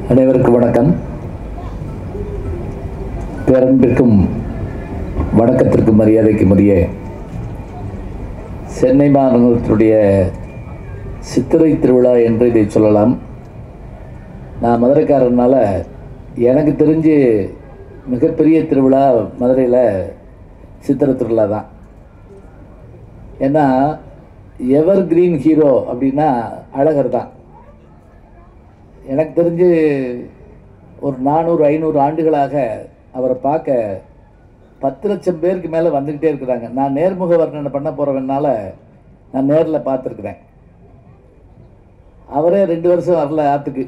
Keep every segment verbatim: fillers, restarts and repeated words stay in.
அனைவருக்கும் வணக்கம். பேரன்பிற்கும் வணக்கத்திற்கும் மரியாதைக்கும் உரிய சென்னை மாநகரத்தினுடைய சித்திரை திருவிழா என்று இதை சொல்லலாம். நான் மதுரைக்காரனால எனக்கு தெரிஞ்சு மிகப்பெரிய திருவிழா மதுரையில் சித்திரை திருவிழா தான். ஏன்னா எவர் கிரீன் ஹீரோ அப்படின்னா அழகர் தான். எனக்கு தெரிஞ்சு ஒரு நானூறு ஐநூறு ஆண்டுகளாக அவரை பார்க்க பத்து லட்சம் பேருக்கு மேலே வந்துக்கிட்டே இருக்கிறாங்க. நான் நேர்முக வர்ணனை பண்ண போகிறவனால நான் நேரில் பார்த்துருக்குறேன். அவரே ரெண்டு வருஷம் வரல ஆற்றுக்கு,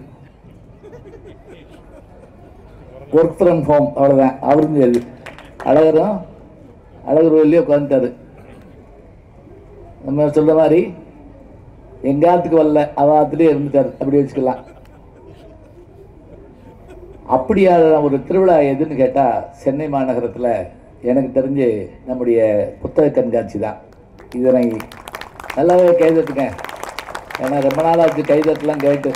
ஒர்க் ஃப்ரம் ஹோம், அவ்வளோதான். அவரும் சரி, அழகரும் அழகர் வெளியே உட்காந்துட்டாரு. நம்ம சொல்கிற மாதிரி எங்கள் ஆற்றுக்கு வரல, அவ ஆற்றுலேயே இருந்துட்டார், அப்படி வச்சுக்கலாம். அப்படியான ஒரு திருவிழா எதுன்னு கேட்டால் சென்னை மாநகரத்தில் எனக்கு தெரிஞ்சு நம்முடைய புத்தக கண்காட்சி தான். இதனை நல்லாவே கைதட்டுங்க. ஏன்னா ரொம்ப நாளாச்சு கைதட்டலாம் கேட்டு.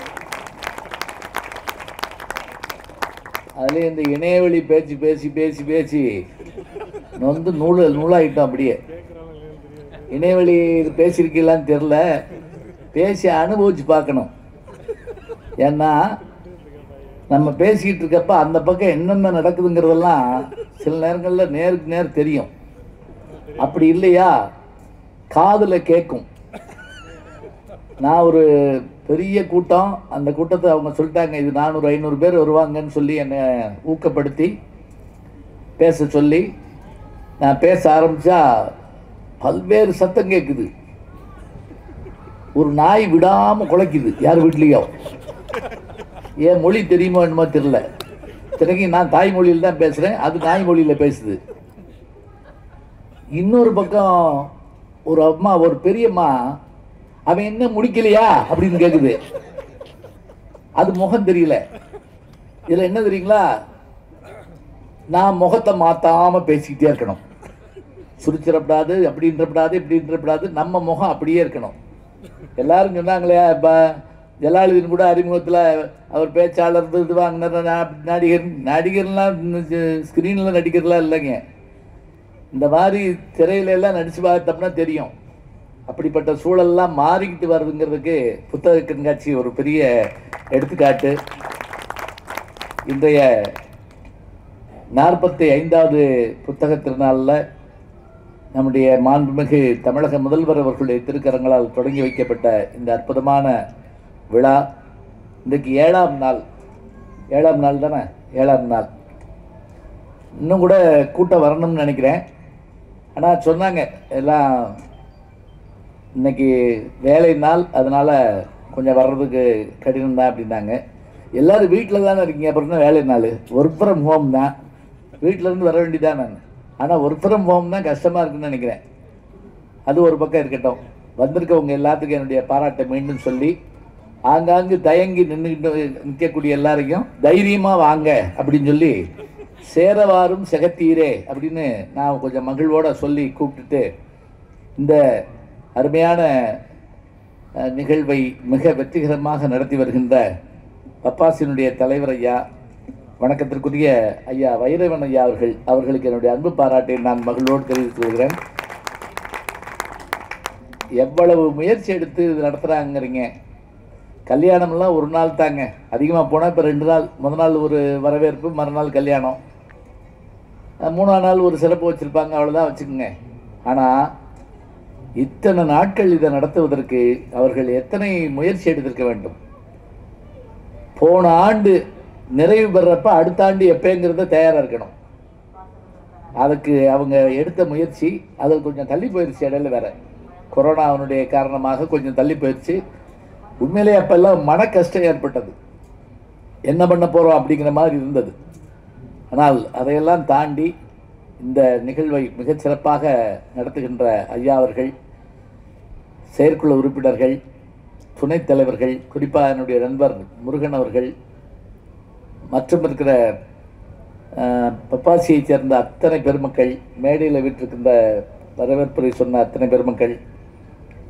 அதுலேயும் இந்த இணையவழி பேச்சு பேசி பேசி பேசி வந்து நூல் நூலாகிட்டோம். அப்படியே இணையவழி பேசியிருக்கீங்களான்னு தெரில, பேசி அனுபவிச்சு பார்க்கணும். ஏன்னா நம்ம பேசிக்கிட்டு இருக்கப்ப அந்த பக்கம் என்னென்ன நடக்குதுங்கிறதெல்லாம் சில நேரங்களில் நேருக்கு நேர் தெரியும். அப்படி இல்லையா காதில் கேட்கும். நான் ஒரு பெரிய கூட்டம், அந்த கூட்டத்தை அவங்க சொல்லிட்டாங்க, இது நானூறு ஐநூறு பேர் வருவாங்கன்னு சொல்லி என்னை ஊக்கப்படுத்தி பேச சொல்லி நான் பேச ஆரம்பித்தா பல்வேறு சத்தம் கேட்குது. ஒரு நாய் விடாமல் குலைக்குது யார் வீட்லேயோ. ஏன் மொழி தெரியுமோ என்னமோ தெரியல. தினைக்கு நான் தாய்மொழியில் தான் பேசுகிறேன், அது நாய் மொழியில் பேசுது. இன்னொரு பக்கம் ஒரு அம்மா, ஒரு பெரியம்மா, அவன் என்ன முடிக்கலையா அப்படின்னு கேட்குது. அது முகம் தெரியல. இதில் என்ன தெரியுங்களா, நான் முகத்தை மாற்றாமல் பேசிக்கிட்டே இருக்கணும். சுரிச்சிடப்படாது, அப்படின்றப்படாது, இப்படின்றப்படாது. நம்ம முகம் அப்படியே இருக்கணும். எல்லாரும் சொன்னாங்களே, இப்போ ஜலாலுதீன் கூட அறிமுகத்தில் அவர் பேச்சாளர் இது வாங்கினார், நடிகர் நடிகர்லாம் ஸ்க்ரீனில் நடிகர்லாம் இல்லைங்க. இந்த மாதிரி திரையிலெல்லாம் நடித்து பார்த்தோம்னா தெரியும். அப்படிப்பட்ட சூழல்லாம் மாறிக்கிட்டு வருதுங்கிறதுக்கு புத்தக கண்காட்சி ஒரு பெரிய எடுத்துக்காட்டு. இன்றைய நாற்பத்தி ஐந்தாவது புத்தக திருநாளில் நம்முடைய மாண்புமிகு தமிழக முதல்வர் அவர்களுடைய திருக்கரங்களால் தொடங்கி வைக்கப்பட்ட இந்த அற்புதமான விழா இன்றைக்கு ஏழாம் நாள். ஏழாம் நாள் தானே, ஏழாம் நாள். இன்னும் கூட கூட்டம் வரணும்னு நினைக்கிறேன். ஆனால் சொன்னாங்க எல்லாம் இன்னைக்கு வேலை நாள், அதனால் கொஞ்சம் வர்றதுக்கு கடினம் தான் அப்படின்னாங்க. எல்லோரும் வீட்டில் தானே இருக்கீங்க, அப்புறம் தான் வேலை நாள். ஒர்க் ஃப்ரம் ஹோம் தான், வீட்டிலேருந்து வர வேண்டியதான். நான் ஆனால் ஒர்க் ஃப்ரம் ஹோம் தான் கஷ்டமாக இருக்குன்னு நினைக்கிறேன். அது ஒரு பக்கம் இருக்கட்டும். வந்திருக்கவங்க எல்லாத்துக்கும் என்னுடைய பாராட்டை மீண்டும் சொல்லி, ஆங்காங்கு தயங்கி நின்றுக்கிட்டு நிற்கக்கூடிய எல்லாரையும் தைரியமாக வாங்க அப்படின்னு சொல்லி, சேரவாரும் செகத்தீரே அப்படின்னு நான் கொஞ்சம் மகிழ்வோடு சொல்லி கூப்பிட்டுட்டு இந்த அருமையான நிகழ்வை மிக வெற்றிகரமாக நடத்தி வருகின்ற பப்பாசினுடைய தலைவர் ஐயா, வணக்கத்திற்குரிய ஐயா வைரவன் ஐயா அவர்கள் அவர்களுக்கு என்னுடைய அன்பு பாராட்டை நான் மகிழ்வோடு தெரிவித்து வருகிறேன். எவ்வளவு முயற்சி எடுத்து இது நடத்துகிறாங்கிறீங்க. கல்யாணம்லாம் ஒரு நாள் தாங்க, அதிகமாக போனால் இப்போ ரெண்டு நாள். முதல் நாள் ஒரு வரவேற்பு, மறுநாள் கல்யாணம், மூணாம் நாள் ஒரு சிறப்பு வச்சுருப்பாங்க, அவ்வளோதான் வச்சுக்கோங்க. ஆனால் இத்தனை நாட்கள் இதை நடத்துவதற்கு அவர்கள் எத்தனை முயற்சி எடுத்திருக்க வேண்டும். போன ஆண்டு நிறைவு பெறப்ப அடுத்த ஆண்டு எப்போங்கிறத தயாராக இருக்கணும். அதுக்கு அவங்க எடுத்த முயற்சி அதில் கொஞ்சம் தள்ளி போயிடுச்சு. இடையில வேற கொரோனாவினுடைய காரணமாக கொஞ்சம் தள்ளி போயிடுச்சு. உண்மையிலே அப்பெல்லாம் மன கஷ்டம் ஏற்பட்டது, என்ன பண்ண போகிறோம் அப்படிங்கிற மாதிரி இருந்தது. ஆனால் அதையெல்லாம் தாண்டி இந்த நிகழ்வை மிகச்சிறப்பாக நடத்துகின்ற ஐயா அவர்கள், செயற்குழு உறுப்பினர்கள், துணைத் தலைவர்கள், குறிப்பாக என்னுடைய நண்பர் முருகன் அவர்கள், மற்றும் இருக்கிற பப்பாசியைச் சேர்ந்த அத்தனை பெருமக்கள், மேடையில் விட்டிருக்கின்ற வரவேற்புரை சொன்ன அத்தனை பெருமக்கள்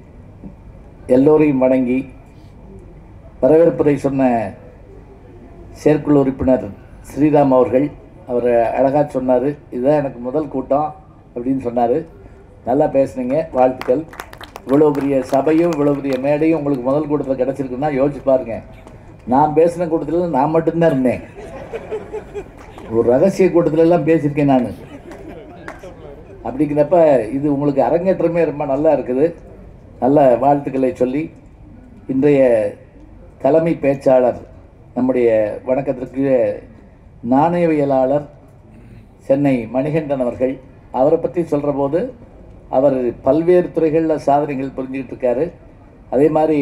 எல்லோரையும் வணங்கி வரவேற்புரை சொன்ன செயற்குழு உறுப்பினர் ஸ்ரீராம் அவர்கள் அவர் அழகாக சொன்னார். இதுதான் எனக்கு முதல் கூட்டம் அப்படின்னு சொன்னார். நல்லா பேசுனீங்க, வாழ்த்துக்கள். இவ்வளோ பெரிய சபையும் இவ்வளோ பெரிய மேடையும் உங்களுக்கு முதல் கூட்டத்தில் கிடச்சிருக்குன்னா யோசிச்சு பாருங்கள். நான் பேசின கூட்டத்தில் நான் மட்டும்தான் இருந்தேன். ஒரு ரகசிய கூட்டத்திலெல்லாம் பேசியிருக்கேன் நான். அப்படிங்கிறப்ப இது உங்களுக்கு அரங்கேற்றமே ரொம்ப நல்லா இருக்குது. நல்ல வாழ்த்துக்களை சொல்லி இன்றைய தலைமை பேச்சாளர் நம்முடைய வணக்கத்திற்கு நாணயவியலாளர் சென்னை மணிகண்டன் அவர்கள், அவரை பற்றி சொல்கிற போது அவர் பல்வேறு துறைகளில் சாதனைகள் புரிஞ்சுக்கிட்டு இருக்காரு. அதே மாதிரி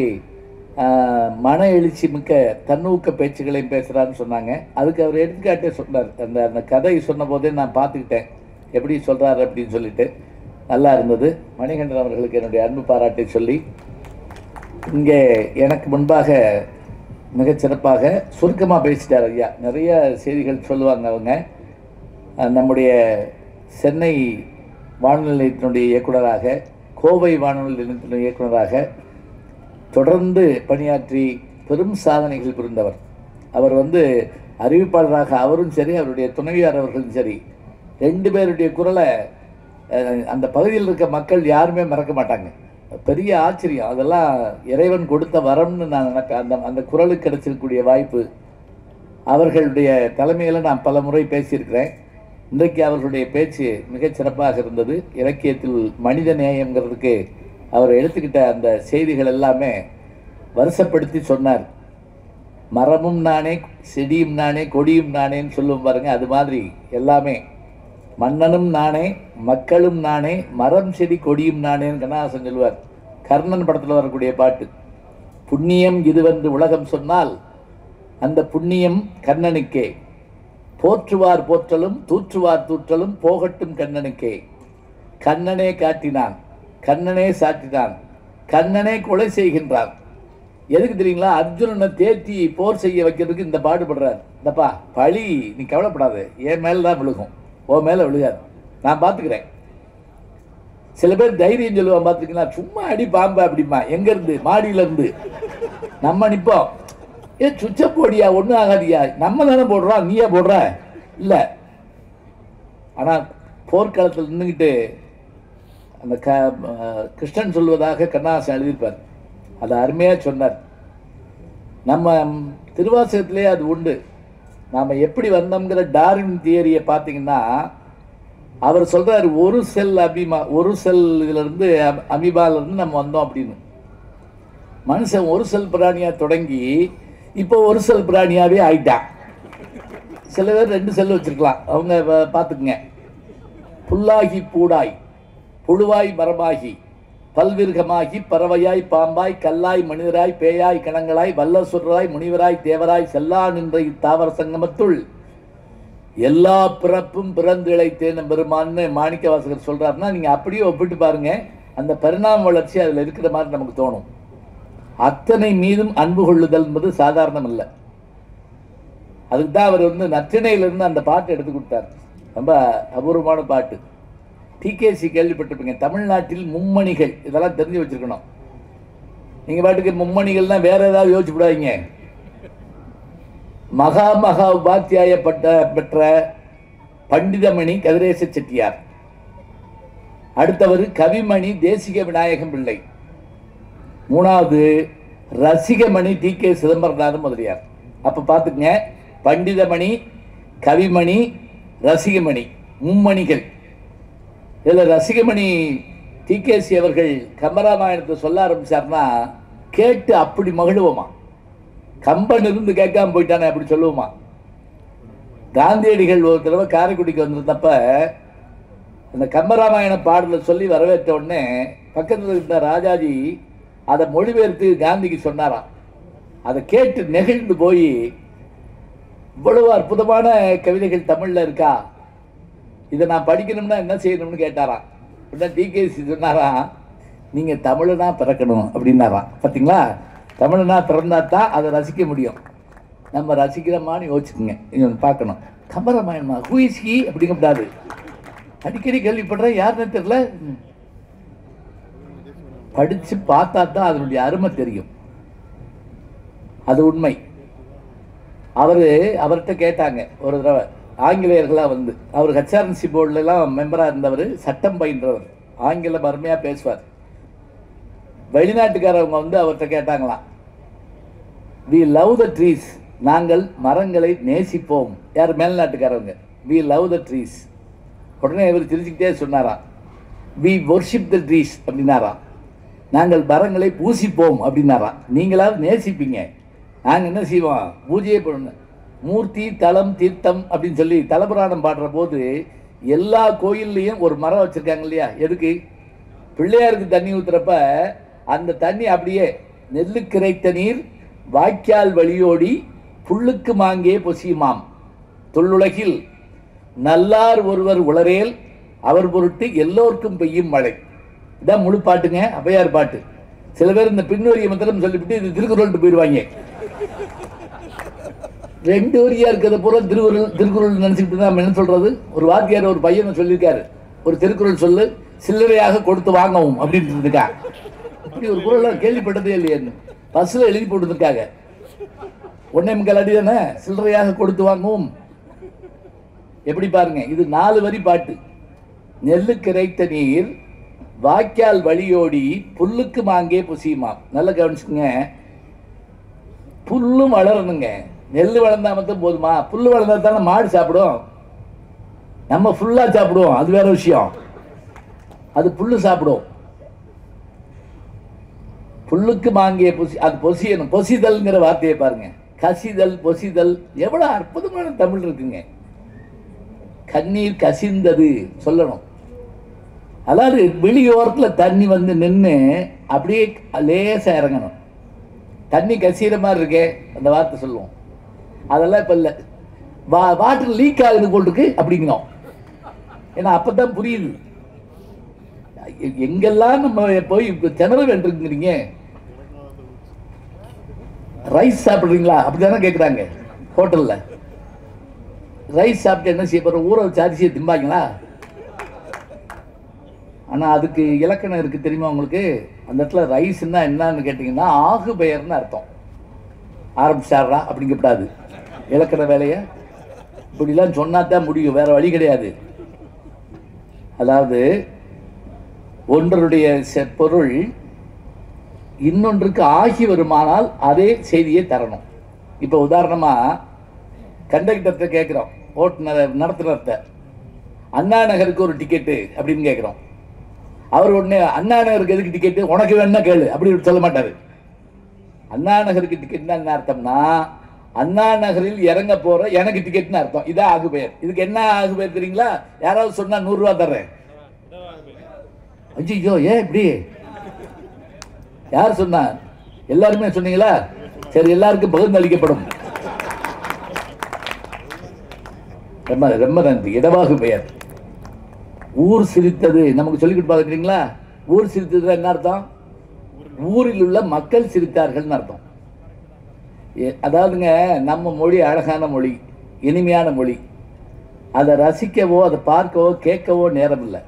மன எழுச்சி மிக்க தன்னூக்க பேச்சுகளையும் பேசுகிறாருன்னு சொன்னாங்க. அதுக்கு அவர் எடுத்துக்காட்டே சொன்னார். அந்த அந்த கதை சொன்ன போதே நான் பார்த்துக்கிட்டேன் எப்படி சொல்கிறாரு அப்படின்னு சொல்லிட்டு நல்லா இருந்தது. மணிகண்டன் அவர்களுக்கு என்னுடைய அன்பு பாராட்டை சொல்லி, இங்கே எனக்கு முன்பாக மிகச்சிறப்பாக சுருக்கமாக பேசிட்டார் ஐயா. நிறைய செய்திகள் சொல்லுவாங்க அவங்க. நம்முடைய சென்னை வானொலி நிலையத்தினுடைய இயக்குநராக, கோவை வானொலி நிலையத்தினுடைய இயக்குநராக தொடர்ந்து பணியாற்றி பெரும் சாதனைகள் புரிந்தவர். அவர் வந்து அறிவிப்பாளராக அவரும் சரி, அவருடைய துணைவியார் அவர்களும் சரி, ரெண்டு பேருடைய குரலை அந்த பகுதியில் இருக்க மக்கள் யாருமே மறக்க மாட்டாங்க. பெரிய ஆச்சரியம். அதெல்லாம் இறைவன் கொடுத்த வரம்னு நான் நினைப்பேன். அந்த அந்த குரலுக்கு கிடைச்சிருக்கக்கூடிய வாய்ப்பு அவர்களுடைய தலைமையில் நான் பல முறை பேசியிருக்கிறேன். இன்றைக்கு அவர்களுடைய பேச்சு மிகச் சிறப்பாக இருந்தது. இலக்கியத்தில் மனித நேயங்கிறதுக்கு அவர் எடுத்துக்கிட்ட அந்த செய்திகள் எல்லாமே வருஷப்படுத்தி சொன்னார். மரமும் நானே, செடியும் நானே, கொடியும் நானேன்னு சொல்லுவோம் பாருங்க. அது மாதிரி எல்லாமே மன்னனும் நானே, மக்களும் நானே, மரம் செடி கொடியும் நானேன்னு கண்ணதாசன் சொல்லுவார். கர்ணன் படத்தில் வரக்கூடிய பாட்டு. புண்ணியம் இதுவென்று உலகம் சொன்னால் அந்த புண்ணியம் கண்ணனுக்கே, போற்றுவார் போற்றலும் தூற்றுவார் தூற்றலும் போகட்டும் கண்ணனுக்கே. கண்ணனே காட்டினான், கண்ணனே சாட்டினான், கண்ணனே கொலை செய்கின்றான். எதுக்கு தெரியுங்களா? அர்ஜுனனை தேத்தி போர் செய்ய வைக்கிறதுக்கு இந்த பாடுபடுறார். இந்தப்பா பழி நீ கவலைப்படாது, என் மேலே தான் விழுகும், ஓ மேலே விழுகாது, நான் பார்த்துக்கிறேன். சில பேர் தைரியம் சொல்லுவான் பார்த்துருக்கீங்களா? சும்மா அடி பாம்பா அப்படிமா. எங்கேருந்து? மாடியிலேருந்து. நம்ம நிற்போம், ஏ சுச்ச போடியா, ஒன்றும் ஆகாதியா, நம்ம தானே போடுறோம், நீயா போடுற இல்லை. ஆனால் போர்க்களத்தில் நின்றுக்கிட்டு அந்த க கிருஷ்ணன் சொல்வதாக கண்ணதாசன் எழுதியிருப்பார். அதை அருமையாக சொன்னார். நம்ம திருவாசகத்திலே அது உண்டு. நாம் எப்படி வந்தோம்ங்கிற டார்வின் தியரியை பார்த்தீங்கன்னா அவர் சொல்கிறார், ஒரு செல் அபிமா ஒரு செல் இதிலிருந்து அமீபாலிருந்து நம்ம வந்தோம் அப்படின்னு. மனுஷன் ஒரு செல் பிராணியாக தொடங்கி இப்போ ஒரு செல் பிராணியாகவே ஆயிட்டான். சில பேர் ரெண்டு செல் வச்சுருக்கலாம், அவங்க பார்த்துக்குங்க. புல்லாகி பூடாய், புழுவாய் மரமாகி, பல்விருகமாகி, பறவையாய் பாம்பாய், கல்லாய் மனிதராய், பேயாய் கணங்களாய், வல்லசுராய் முனிவராய் தேவராய், செல்லா நின்ற இத்தாவர சங்கமத்துள் எல்லா பிறப்பும் பிறந்து இழைத்தேன் பெருமான்னு மாணிக்க வாசகர் சொல்றாருன்னா நீங்க அப்படியே ஒப்பிட்டு பாருங்க. அந்த பரிணாம வளர்ச்சி அதில் இருக்கிற மாதிரி நமக்கு தோணும். அத்தனை மீதும் அன்பு கொள்ளுதல் என்பது சாதாரணம் இல்லை. அதுக்கு தான் அவர் வந்து நற்றினையிலிருந்து அந்த பாட்டு எடுத்து கொடுத்தார். ரொம்ப அபூர்வமான பாட்டு. டிகேசி கேள்விப்பட்டிருப்பீங்க. தமிழ்நாட்டில் மும்மணிகள், இதெல்லாம் தெரிஞ்சு வச்சிருக்கணும். நீங்க பாட்டுக்கு மும்மணிகள்னா வேற ஏதாவது யோசிச்சு விடாதீங்க. மகா மகா உபாத்தியாய பட்ட பெற்ற பண்டிதமணி கதிரேச செட்டியார், அடுத்தவர் கவிமணி தேசிக விநாயகம் பிள்ளை, மூணாவது ரசிகமணி டி கே சிதம்பரநாதன் முதலியார். அப்ப பாத்துக்கங்க, பண்டிதமணி, கவிமணி, ரசிகமணி, மும்மணிகள். இதுல ரசிகமணி டிகேசி அவர்கள் கம்பராமாயணத்தை சொல்ல ஆரம்பிச்சார்னா கேட்டு அப்படி மகிழுவோமா. கம்பன் இருந்து கேட்காம போயிட்டானே அப்படி சொல்லுவோமா. காந்தியடிகள் ஒரு தடவை காரைக்குடிக்கு வந்திருந்தப்ப அந்த கம்பராமாயண பாடலை சொல்லி வரவேற்ற உடனே பக்கத்தில் இருந்த ராஜாஜி அதை மொழிபெயர்த்து காந்திக்கு சொன்னாராம். அதை கேட்டு நெகிழ்ந்து போய் இவ்வளவு அற்புதமான கவிதைகள் தமிழ்ல இருக்கா, இதை நான் படிக்கணும்னா என்ன செய்யணும்னு கேட்டாராம். உடனே டிகேசி சொன்னாராம், நீங்க தமிழனா பிறக்கணும் அப்படின்னாராம். பார்த்தீங்களா, தமிழனா பிறந்தா தான் அதை ரசிக்க முடியும். நம்ம ரசிக்கிறோமான்னு யோசிச்சுக்குங்க, நீங்கள் பார்க்கணும். கம்பராமாயணமா ஹூ இஸ் ஹி அப்படிங்கக்கூடாது. அடிக்கடி கேள்விப்படுறேன், யாருன்னு தெரியல. படித்து பார்த்தா தான் அதனுடைய அருமை தெரியும். அது உண்மை. அவர் அவர்கிட்ட கேட்டாங்க ஒரு தடவை, ஆங்கிலேயர்களாக வந்து, அவர் ஹெச்ஆர்என்சி போர்டுலலாம் மெம்பராக இருந்தவர், சட்டம் பயின்றவர், ஆங்கிலம் அருமையாக பேசுவார். வெளிநாட்டுக்காரவங்க வந்து அவர்கிட்ட கேட்டாங்களாம், வி லவ் த ட்ரீஸ், நாங்கள் மரங்களை நேசிப்போம். யார்? மேல்நாட்டுக்காரவங்க. We love the trees. உடனே இவர் தெரிஞ்சுக்கிட்டே சொன்னாராம், வி வொர்ஷிப் த ட்ரீஸ் அப்படின்னாராம். நாங்கள் மரங்களை பூசிப்போம் அப்படின்னாராம். நீங்களாவது நேசிப்பீங்க, நாங்கள் என்ன செய்வோம்? பூஜையே பண்ணணும். மூர்த்தி தலம் தீர்த்தம் அப்படின்னு சொல்லி தலபுராணம் பாடுற போது எல்லா கோயில்லையும் ஒரு மரம் வச்சுருக்காங்க இல்லையா? எதுக்கு? பிள்ளையாருக்கு தண்ணி ஊற்றுறப்ப அந்த தண்ணி அப்படியே நெல்லுக்கிரைத்த நீர் வாய்க்கால் வழியோடி புல்லுக்கு மாங்கே பொசியுமாம், தொல்லுலகில் நல்லார் ஒருவர் உளரேல் அவர் பொருட்டு எல்லோருக்கும் பெய்யும் மழை. இதான் முழு பாட்டுங்க, ஔவையார் பாட்டு. சில பேர் இந்த பின்வரிய மந்திரம் சொல்லிவிட்டு இது திருக்குறள் போயிடுவாங்க. ரெண்டு வரியா இருக்கிறத பூரா திருக்குறள் திருக்குறள் நினைச்சுக்கிட்டு தான் என்ன சொல்றது? ஒரு வாத்தியார் ஒரு பையனை சொல்லியிருக்காரு, ஒரு திருக்குறள் சொல்லு சில்லறையாக கொடுத்து வாங்கவும் அப்படின்னு இருக்கா. இப்படி ஒரு குறள் கேள்விப்பட்டதே இல்லையான்னு பஸ்ல எழுதி போட்டுருக்காங்க. ஒன்னே முக்கால் அடி தானே, சில்லறையாக கொடுத்து வாங்கவும். எப்படி பாருங்க, இது நாலு வரி பாட்டு. நெல்லு கிடைத்த நீர் வாய்க்கால் வழியோடி புல்லுக்கு மாங்கே புசியுமா. நல்லா கவனிச்சுங்க, புல்லும் வளரணுங்க. நெல் வளர்ந்தா மட்டும் போதுமா? புல்லு வளர்ந்தா தானே மாடு சாப்பிடும். நம்ம ஃபுல்லா சாப்பிடுவோம், அது வேற விஷயம். அது புல்லு சாப்பிடும். புல்லுக்கு மாங்கிய பொசி, அது பொசியணும். பொசிதல்ங்கிற வார்த்தையை பாருங்க, கசிதல் பொசிதல், எவ்வளவு அற்புதமான தமிழ் இருக்குங்க. கண்ணீர் கசிந்தது சொல்லணும். அதாவது வெளியோரத்தில் தண்ணி வந்து நின்று அப்படியே லேசா இறங்கணும். தண்ணி கசிகிற மாதிரி இருக்கே அந்த வார்த்தை சொல்லுவோம். அதெல்லாம் இப்போ இல்லை. வா வாட்டர் லீக் ஆகுது போல் இருக்கு அப்படிங்கிறோம். ஏன்னா அப்பதான் புரியுது எங்கெல்லாம் நம்ம போய் திணற வேண்டியிருக்கிறீங்க. ரைஸ் சாப்பிட்றீங்களா அப்படிதானே கேட்குறாங்க ஹோட்டலில். ரைஸ் சாப்பிட்டு என்ன செய்ய போகிற? ஊற வச்சு அரிசியை திம்பாங்களா? ஆனால் அதுக்கு இலக்கணம் இருக்குது தெரியுமா உங்களுக்கு? அந்த இடத்துல ரைஸ்ன்னா என்னன்னு கேட்டிங்கன்னா ஆகு பெயர்னு அர்த்தம். ஆரம்பிச்சாரா அப்படிங்கப்படாது. இலக்கண வேலையை இப்படிலாம் சொன்னா தான் முடியும், வேற வழி கிடையாது. அதாவது ஒன்றுடைய பொருள் இன்னொன்றுக்கு ஆகி வருமானால் அதே செய்தியை தரணும். இப்போ உதாரணமாக கண்டக்டர்கிட்ட கேட்குறோம், ஓட்டுநர் நடத்துனர்கிட்ட, அண்ணா நகருக்கு ஒரு டிக்கெட்டு அப்படின்னு கேட்குறோம். அவர் உடனே அண்ணா நகருக்கு எதுக்கு டிக்கெட்டு, உனக்கு வேணும்னா கேளு அப்படி சொல்ல மாட்டார். அண்ணா நகருக்கு டிக்கெட்னா என்ன அர்த்தம்னா, அண்ணா நகரில் இறங்க போற எனக்கு டிக்கெட்னு அர்த்தம். இதான் ஆகு பெயர். இதுக்கு என்ன ஆகு பெயர் தெரியுங்களா? யாராவது சொன்னா நூறு ரூபா தர்றேன். ஐயோ ஏன் இப்படி? யார் சொன்னா? எல்லாருமே சொன்னீங்களா? சரி, எல்லாருக்கும் பகிர்ந்தளிக்கப்படும். ரொம்ப ரொம்ப நன்றி. இடவாகு பெயர். ஊர் சிரித்தது நமக்கு சொல்லிக்கிட்டு பார்க்குறீங்களா? ஊர் சிரித்தது என்ன அர்த்தம்? ஊரில் உள்ள மக்கள் சிரித்தார்கள்னு அர்த்தம். அதாவதுங்க நம்ம மொழி அழகான மொழி, இனிமையான மொழி. அதை ரசிக்கவோ அதை பார்க்கவோ கேட்கவோ நேரம் இல்லை.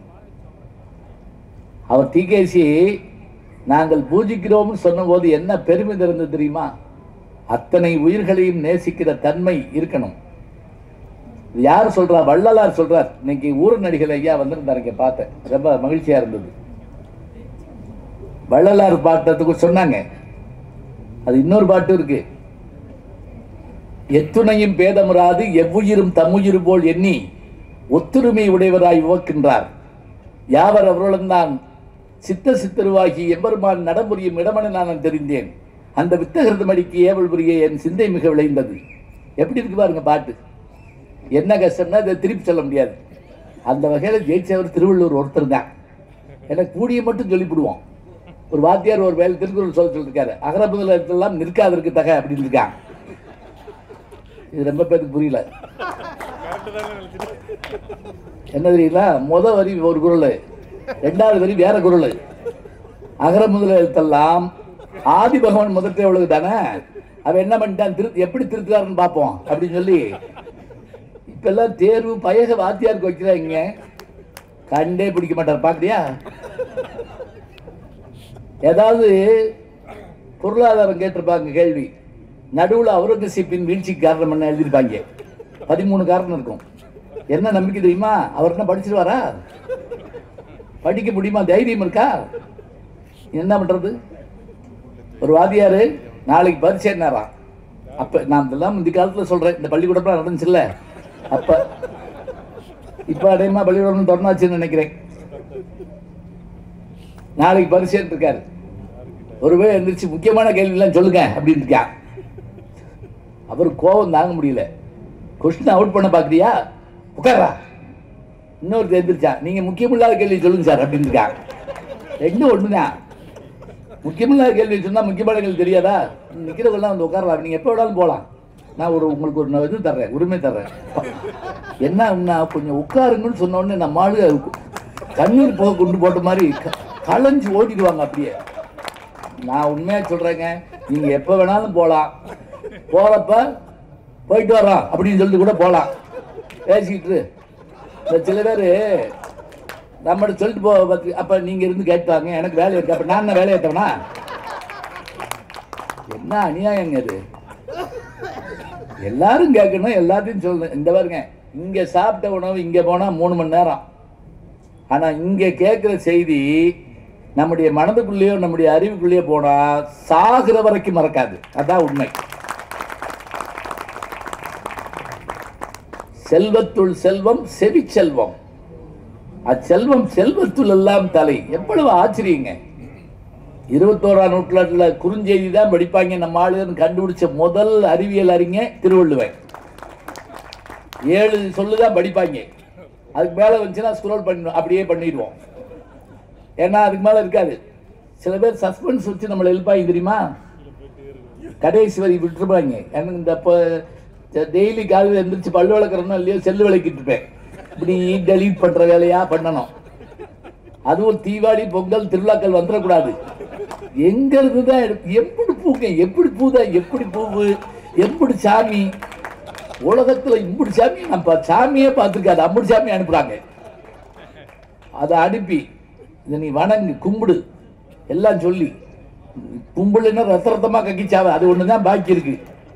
அவர் டிகேசி நாங்கள் பூஜிக்கிறோம்னு சொன்னபோது என்ன பெருமிதம் இருந்தது தெரியுமா? அத்தனை உயிர்களையும் நேசிக்கிற தன்மை இருக்கணும். யார் சொல்றா? வள்ளலார் சொல்றார். இன்னைக்கு ஊர் நடிகர் ஐயா வந்திருந்தாருங்க, பார்த்தேன், ரொம்ப மகிழ்ச்சியா இருந்தது. வள்ளலார் பாட்டத்துக்கு சொன்னாங்க. அது இன்னொரு பாட்டு இருக்கு, எத்துணையும் பேதமுறாது எவ்வுயிரும் தம்முயிரு போல் எண்ணி ஒத்துரிமை உடையவராய் உவக்கின்றார். யாவர் அவர்களும் தான் சித்த சித்தருவாகி எம்பெருமான் நடமுறையும் இடமன நான் தெரிந்தேன். அந்த வித்தகரது மடிக்கு ஏவல் புரிய என் சிந்தை மிக விளைந்தது. எப்படி இருக்கு பாருங்க பாட்டு. என்ன கஷ்டம்னா இதை திருப்பி சொல்ல முடியாது. அந்த வகையில் ஜெயிச்சவர் திருவள்ளுவர் ஒருத்தர் தான். எனக்கு கூடிய மட்டும் சொல்லிவிடுவோம். ஒரு வாத்தியார் ஒரு வேலை திருக்குறள் சொல்ல சொல்லியிருக்காரு, அகரபுதெல்லாம் நிற்காதற்கு தக அப்படின்னு இருக்காங்க. இது ரொம்ப பேருக்கு புரியல. என்ன தெரியல, முத வரி ஒரு குறள், ரெண்டாவது வரி வேற குறள். அகர முதல எழுத்தெல்லாம் ஆதி பகவான் முதற்ற எவ்வளவு தானே. அவன் என்ன பண்ணிட்டான், திரு எப்படி திருத்துறாருன்னு பார்ப்போம் அப்படின்னு சொல்லி இப்பெல்லாம் தேர்வு பயக வாத்தியாருக்கு வைக்கிறாங்க. கண்டே பிடிக்க மாட்டார். பார்க்கறியா? ஏதாவது பொருளாதாரம் கேட்டிருப்பாங்க கேள்வி, நடுவில் அவுரங்கசீப்பின் வீழ்ச்சிக்கு காரணம் என்ன எழுதியிருப்பாங்க. பதிமூணு காரணம் இருக்கும். என்ன நம்பிக்கை தெரியுமா? அவர் என்ன படிச்சிருவாரா? படிக்க முடியுமா? தைரியம் இருக்கா? என்ன பண்றது? ஒரு வாதியாரு நாளைக்கு பரிசை நேரம். அப்ப நான் இதெல்லாம் இந்த காலத்துல சொல்றேன், இந்த பள்ளிக்கூடம் நடந்துச்சுல்ல அப்ப. இப்ப அடையமா பள்ளிக்கூடம் தொடர்ந்தாச்சுன்னு நினைக்கிறேன். நாளைக்கு பரிசை இருக்காரு. ஒருவே எந்திரிச்சு முக்கியமான கேள்வி எல்லாம் சொல்லுங்க அப்படின்னு இருக்கா. அவர் கோபம் தாங்க முடியல. கொஸ்டின் அவுட் பண்ண பாக்குறியா? உட்காரா. இன்னொரு எந்திரிச்சா, நீங்க முக்கியமில்லாத கேள்வி சொல்லுங்க சார் அப்படின்னு இருக்கா. ரெண்டும் ஒண்ணுதான். முக்கியமில்லாத கேள்வி சொன்னா முக்கியமான கேள்வி தெரியாதா? நிக்கிறவங்கலாம் வந்து உட்காரலாம், நீங்க எப்ப வேணாலும் போகலாம். நான் ஒரு உங்களுக்கு ஒரு இது தர்றேன், உரிமை தர்றேன். என்ன கொஞ்சம் உட்காருங்கன்னு சொன்ன உடனே நம்ம ஆளு கண்ணீர் போக கொண்டு போட்ட மாதிரி களைஞ்சு ஓடிடுவாங்க அப்படியே. நான் உண்மையா சொல்றேங்க, நீங்க எப்ப வேணாலும் போகலாம். போறப்ப போயிட்டு வர்றோம் அப்படின்னு சொல்லிட்டு கூட போகலாம். பேசிக்கிட்டு சில பேர் நம்மகிட்ட சொல்லிட்டு போ. அப்ப நீங்க இருந்து கேட்டாங்க, எனக்கு வேலை இருக்கு. அப்ப நான் வேலையை ஏற்றவனா? என்ன அநியாயங்க இது? எல்லாரும் கேட்கணும், எல்லாத்தையும் சொல்லணும். இந்த பாருங்க, இங்க சாப்பிட்ட உணவு இங்க போனா மூணு மணி நேரம். ஆனா இங்க கேட்கிற செய்தி நம்முடைய மனதுக்குள்ளேயோ நம்முடைய அறிவுக்குள்ளேயோ போனா சாகிற வரைக்கும் மறக்காது. அதான் உண்மை. செல்வத்துள் செல்வம் செவி செல்வம், அச்செல்வம் செல்வத்துள் எல்லாம் தலை. எவ்வளவு ஆச்சரியங்க! இருபத்தோராம் நூற்றாண்டுல குறுஞ்செய்தி தான் படிப்பாங்க நம்ம ஆளுன்னு கண்டுபிடிச்ச முதல் அறிவியல் அறிஞர் திருவள்ளுவர். ஏழு சொல்லுதான் படிப்பாங்க. அதுக்கு மேல வந்துச்சுன்னா ஸ்க்ரோல் பண்ணி அப்படியே பண்ணிடுவோம். ஏன்னா அதுக்கு மேல இருக்காது. சில பேர் சஸ்பென்ஸ் வச்சு நம்மளை எழுப்பாங்க தெரியுமா? கடைசி வரி விட்டுருப்பாங்க. எனக்கு இந்த டெய்லி காலையில் எழுந்திரிச்சு பல்லு வளர்க்குறோம்னா இல்லையோ செல்லு விளக்கிட்டு இருப்பேன். இப்படி டெலீட் பண்ற வேலையா பண்ணணும். அதுவும் தீபாவளி பொங்கல் திருவிழாக்கள் வந்துடக்கூடாது. எங்க இருந்துதான் எப்படி பூங்க, எப்படி பூதா, எப்படி பூவு, எப்படி சாமி. உலகத்துல இப்படி சாமி நம்ம சாமியே பார்த்துருக்காது. அப்படி சாமி அனுப்புறாங்க. அதை அனுப்பி இதை நீ வணங்கு கும்பிடு எல்லாம் சொல்லி கும்பிடுன்னா ரத்த ரத்தமா கக்கிச்சாவ. அது ஒண்ணுதான் பாக்கி இருக்கு.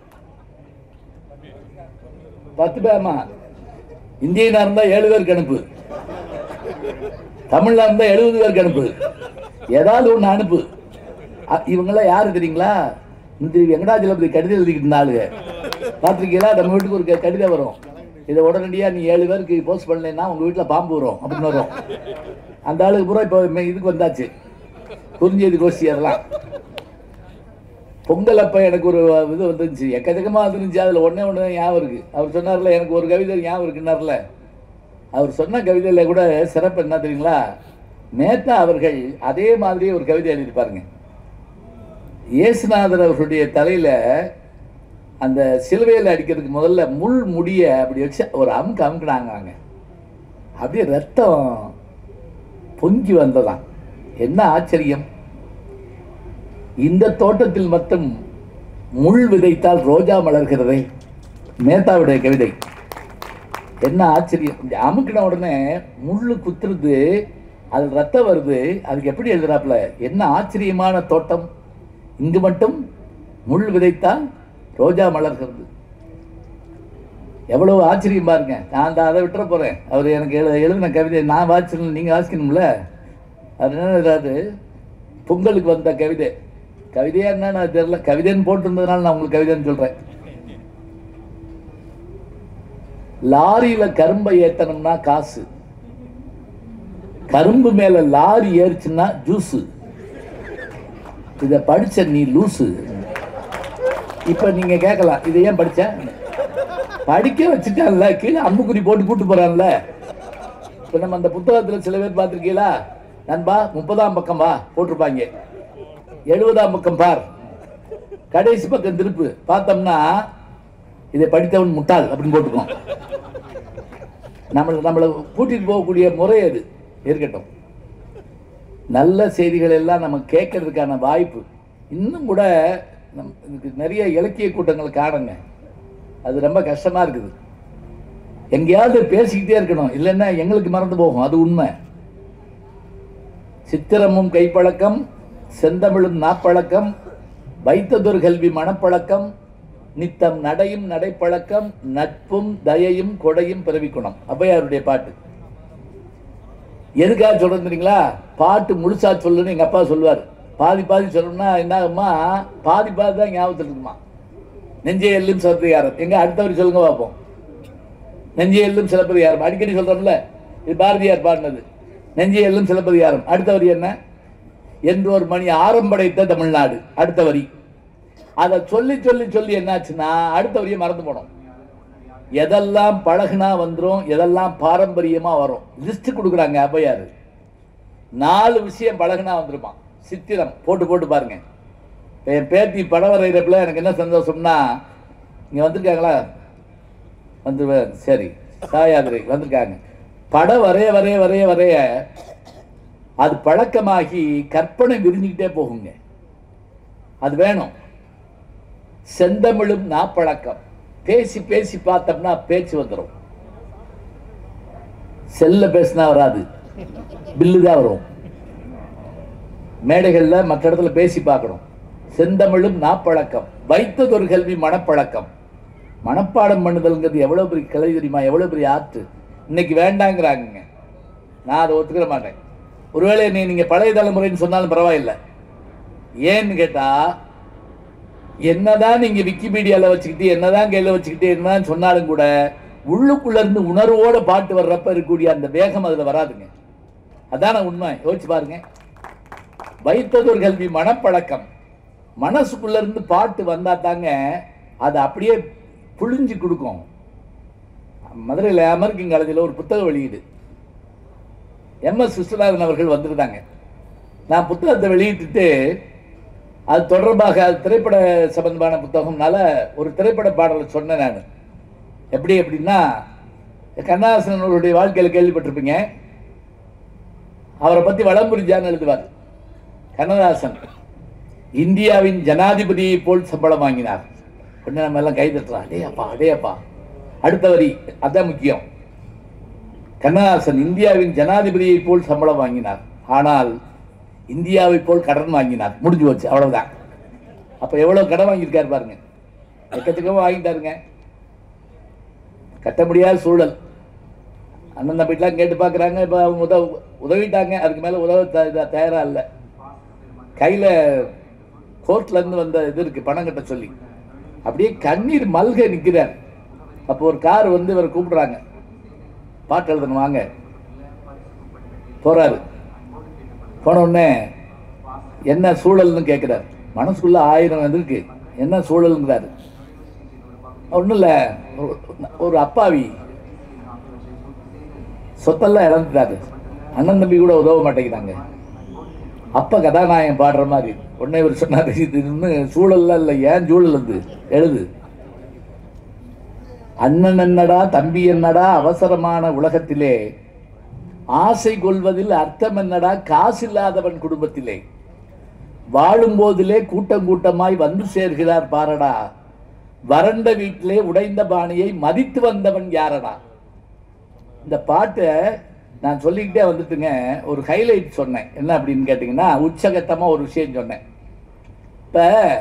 பத்து பேர்மா இந்தியனா இருந்தா ஏழு பேருக்கு அனுப்பு, தமிழ்ல இருந்தா எழுபது பேருக்கு அனுப்பு, ஏதாவது ஒண்ணு அனுப்பு. இவங்கெல்லாம் யாரு தெரியுங்களா? இந்த வெங்கடாஜலபதி கடிதம் எழுதிக்கிட்டு இருந்தாளுங்க. பார்த்துருக்கீங்களா? நம்ம வீட்டுக்கு ஒரு கடிதம் வரும். இதை உடனடியா நீ ஏழு பேருக்கு போஸ்ட் பண்ணலைன்னா உங்க வீட்டுல பாம்பு வரும் அப்படின்னு வரும். அந்த ஆளுக்கு பூரா இப்போ இதுக்கு வந்தாச்சு, குறிஞ்செய்தி கோஷ்டி. அதெல்லாம் பொங்கல் அப்ப எனக்கு ஒரு இது வந்துருந்துச்சு, எக்கச்சக்கமா வந்துருந்துச்சு. அதுல ஒன்னே ஒண்ணு ஞாபகம் இருக்கு. அவர் சொன்னார்ல, எனக்கு ஒரு கவிதை ஞாபகம் இருக்குன்னார்ல. அவர் சொன்ன கவிதையில கூட சிறப்பு என்ன தெரியுங்களா? மேத்தா அவர்கள் அதே மாதிரி ஒரு கவிதை எழுதியிருப்பாருங்க. இயேசுநாதர் அவர்களுடைய தலையில அந்த சிலுவையில் அடிக்கிறதுக்கு முதல்ல முள் முடிய அப்படி வச்சு ஒரு அமுக்கு அமுக்குனாங்க. அப்படியே ரத்தம் பொங்கி வந்ததான். என்ன ஆச்சரியம்! இந்த தோட்டத்தில் மட்டும் முள் விதைத்தால் ரோஜா மலர்கிறதே. மேத்தாவுடைய கவிதை. என்ன ஆச்சரியம்! அமுக்கின உடனே முள்ளு குத்துறது, அது ரத்தம் வருது. அதுக்கு எப்படி எழுதுறாப்புல? என்ன ஆச்சரியமான தோட்டம்! இங்கு மட்டும் முள் விதைத்தால் ரோஜா மலர்கிறது. எவ்வளவு ஆச்சரியம் பாருங்க. நான் தான் அதை விட்டுற போறேன். அவர் எனக்கு எழு எழுதின கவிதை நான் வாசிக்கணும், நீங்க வாசிக்கணும்ல. அது என்ன ஏதாவது பொங்கலுக்கு வந்த கவிதை. கவிதையா என்னன்னு தெரியல, கவிதைன்னு போட்டிருந்ததுனால நான் உங்களுக்கு கவிதைன்னு சொல்றேன். லாரியில கரும்பை ஏத்தணும்னா காசு, கரும்பு மேல லாரி ஏறிச்சுன்னா ஜூஸ். இத படிச்ச நீ லூசு. இப்ப நீங்க கேட்கலாம், இதை ஏன் படிச்ச? படிக்க வச்சுட்டான்ல, கீழே அம்புக்குறி போட்டு கூட்டு போறான்ல. இப்ப நம்ம அந்த புத்தகத்துல சில பேர் பார்த்திருக்கீங்களா? நண்பா முப்பதாம் பக்கம் வா போட்டிருப்பாங்க, எழுபதாம் பக்கம் பார், கடைசி பக்கம் திருப்பு. பார்த்தோம்னா இதை படித்தவன் முட்டாள் அப்படின்னு போட்டுக்கோம். நம்மளை நம்மளை கூட்டிட்டு போகக்கூடிய முறை அது இருக்கட்டும். நல்ல செய்திகள் எல்லாம் நம்ம கேட்கறதுக்கான வாய்ப்பு இன்னும் கூட நமக்கு நிறைய இலக்கிய கூட்டங்கள் காணுங்க. அது ரொம்ப கஷ்டமா இருக்குது. எங்கேயாவது பேசிக்கிட்டே இருக்கணும், இல்லைன்னா எங்களுக்கு மறந்து போகும். அது உண்மை. சித்திரமும் கைப்பழக்கம், செந்தமிழும் நாப்பழக்கம், வைத்ததொரு கல்வி மனப்பழக்கம், நித்தம் நடையும் நடைப்பழக்கம் நட்பும் தயையும் கொடையும் பிறவிக்குணம். ஔவையாருடைய பாட்டு. எதுக்காக சொல்றீங்களா? பாட்டு முழுசா சொல்லுன்னு எங்க அப்பா சொல்லுவார். பாதி பாதி சொல்லணும்னா என்ன ஆகுமா? பாதி பாதி தான் ஞாபகத்தில் இருக்குமா. நெஞ்சை எல்லும் சிலப்பதிகாரம் எங்க அடுத்த வரி சொல்லுங்க பார்ப்போம். நெஞ்சை எல்லும் சிலப்பதிகாரம் அடிக்கடி சொல்றோம்ல, இது பாரதியார் பாடினது. நெஞ்சை எல்லும் சிலப்பதிகாரம் அடுத்த வரி என்ன? என்று ஒரு மணி ஆரம்படைத்த தமிழ்நாடு அடுத்த வரி. அதை சொல்லி சொல்லி சொல்லி என்னாச்சுன்னா அடுத்த வரியை மறந்து போனோம். எதெல்லாம் பழகுனா வந்துடும், எதெல்லாம் பாரம்பரியமா வரும். லிஸ்ட் கொடுக்குறாங்க ஔவையார். நாலு விஷயம் பழகுனா வந்துருமா. சித்திரம் போட்டு போட்டு பாருங்க. என் பேத்தி படம் வரைகிறப்பல எனக்கு என்ன சந்தோஷம்னா, இங்க வந்திருக்காங்களா? வந்து சரி சாயாதிரை வந்திருக்காங்க. படம் வரைய வரைய வரைய வரைய அது பழக்கமாகி கற்பனை விரிஞ்சுக்கிட்டே போகுங்க. அது வேணும். செந்தமிழும் நாப்பழக்கம். பேசி பேசி பார்த்தோம்னா பேச்சு வந்துடும். செல்ல பேசினா வராது, பில்லு தான் வரும். மேடைகள்ல மற்ற இடத்துல பேசி பார்க்கணும். செந்தமிழும் நாப்பழக்கம். வைத்ததொரு கல்வி மனப்பழக்கம். மனப்பாடம் பண்ணுதல்ங்கிறது எவ்வளவு பெரிய கலை தெரியுமா? எவ்வளவு பெரிய ஆற்று. இன்னைக்கு வேண்டாங்கிறாங்க. நான் அதை ஒத்துக்கிற மாட்டேன். ஒருவேளை நீ நீங்க பழைய தலைமுறைன்னு சொன்னாலும் பரவாயில்லை. ஏன்னு கேட்டா, என்னதான் நீங்க விக்கிபீடியால வச்சுக்கிட்டு என்னதான் கையில வச்சுக்கிட்டு என்னதான் சொன்னாலும் கூட உள்ளுக்குள்ள இருந்து உணர்வோட பாட்டு வர்றப்ப இருக்கக்கூடிய அந்த வேகம் அதுல வராதுங்க. அதான உண்மை. யோசிச்சு பாருங்க. வைத்ததொரு கல்வி மனப்பழக்கம். மனசுக்குள்ள இருந்து பாட்டு வந்தா தாங்க அது அப்படியே புழிஞ்சு கொடுக்கும். மதுரையில் அமெரிக்கன் காலேஜில் ஒரு புத்தக வெளியீடு. எம் எஸ் விஸ்வநாதன் அவர்கள் வந்திருந்தாங்க. நான் புத்தகத்தை வெளியிட்டுட்டு அது தொடர்பாக அது திரைப்பட சம்பந்தமான புத்தகம்னால ஒரு திரைப்பட பாடலை சொன்னேன் நான். எப்படி அப்படின்னா, கண்ணதாசன் அவருடைய வாழ்க்கையில் கேள்விப்பட்டிருப்பீங்க. அவரை பற்றி வளம்புரிஜான்னு எழுதுவார். கண்ணதாசன் இந்தியாவின் ஜனாதிபதியை போல் சம்பளம் வாங்கினார். உடனே நம்ம எல்லாம் கை தட்டுறோம். அடே அப்பா அடே அப்பா. அடுத்த வரி அதான் முக்கியம். கண்ணதாசன் இந்தியாவின் ஜனாதிபதியை போல் சம்பளம் வாங்கினார், ஆனால் இந்தியாவை போல் கடன் வாங்கினார். முடிஞ்சு போச்சு, அவ்வளவுதான். அப்ப எவ்வளவு கடன் வாங்கியிருக்காரு பாருங்க. எக்கச்சக்கமா வாங்கிட்டாருங்க. கட்ட முடியாத சூழல். அண்ணன் தம்பிலாம் கேட்டு பார்க்குறாங்க. இப்போ அவங்க உதவ உதவிட்டாங்க. அதுக்கு மேலே உதவ தயாரா இல்லை. கையில் கோர்ட்ல இருந்து வந்த இது இருக்கு, பணம் கட்ட சொல்லி. அப்படியே கண்ணீர் மல்க நிற்கிறார். அப்போ ஒரு கார் வந்து இவரை கூப்பிடுறாங்க. பாட்டு எழுதணும் வாங்க. போறாரு. போன உடனே என்ன சூழல்னு கேட்கிறார். மனசுக்குள்ள ஆயிரம் இருக்கு. என்ன சூழலுங்கிறாரு. ஒன்றும் இல்லை, ஒரு அப்பாவி சொத்தெல்லாம் இழந்துட்டாரு. அண்ணன் தம்பி கூட உதவ மாட்டேங்கிறாங்க. அப்ப கதாநாயகன் பாடுற மாதிரி. உடனே இவர் சொன்னார், இது இன்னும் சூழல்லாம் இல்லை, ஏன் சூழல் வந்து எழுது. அண்ணன் என்னடா தம்பி என்னடா அவசரமான உலகத்திலே, ஆசை கொள்வதில் அர்த்தம் என்னடா காசு இல்லாதவன் குடும்பத்திலே, வாழும் போதிலே கூட்டம் கூட்டமாய் வந்து சேர்கிறார் பாரடா, வறண்ட வீட்டிலே உடைந்த பாணியை மதித்து வந்தவன் யாரடா. இந்த பாட்டை நான் சொல்லிக்கிட்டே வந்துட்டுங்க. ஒரு ஹைலைட் சொன்னேன். என்ன அப்படின்னு கேட்டிங்கன்னா, உச்சகட்டமாக ஒரு விஷயம் சொன்னேன். இப்போ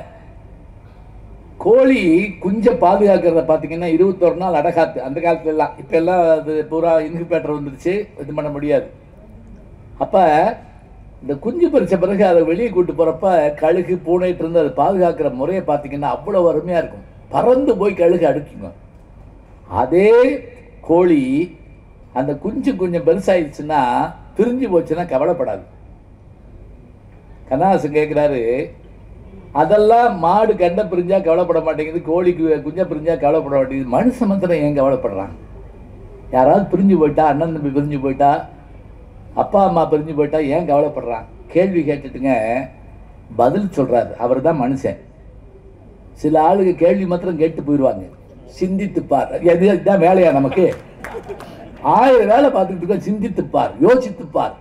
கோழி குஞ்சை பாதுகாக்கிறத பார்த்தீங்கன்னா இருபத்தொரு நாள் அடகாத்து. அந்த காலத்துல எல்லாம், இப்போ எல்லாம் அது பூரா இன்குபேட்டர் வந்துருச்சு, இது பண்ண முடியாது. அப்போ இந்த குஞ்சு பறித்த பிறகு அதை வெளியே கூட்டு போகிறப்ப கழுகு பூனைட்டு இருந்து அதை பாதுகாக்கிற முறையை பார்த்தீங்கன்னா அவ்வளோ அருமையாக இருக்கும். பறந்து போய் கழுகு அடுக்குங்க. அதே கோழி அந்த குஞ்சு கொஞ்சம் பெருசாயிடுச்சுன்னா பிரிஞ்சு போச்சுன்னா கவலைப்படாது. கண்ணதாசன் கேட்குறாரு, அதெல்லாம் மாடு கண்ட பிரிஞ்சா கவலைப்பட மாட்டேங்குது, கோழிக்கு குஞ்ச பிரிஞ்சா கவலைப்பட மாட்டேங்குது, மனுஷ மந்திரம் ஏன் கவலைப்படுறான்? யாராவது பிரிஞ்சு போயிட்டா, அண்ணன் தம்பி பிரிஞ்சு போயிட்டா, அப்பா அம்மா பிரிஞ்சு போயிட்டா ஏன் கவலைப்படுறான்? கேள்வி கேட்டுட்டுங்க பதில் சொல்றாரு. அவர் தான் மனுஷன். சில ஆளுங்க கேள்வி மாத்திரம் கேட்டு போயிடுவாங்க. சிந்தித்துப்பார். இதுதான் வேலையா நமக்கு? ஆயிரம் வேலை பார்த்துட்டு இருக்க. சிந்தித்துப்பார், யோசித்துப்பார்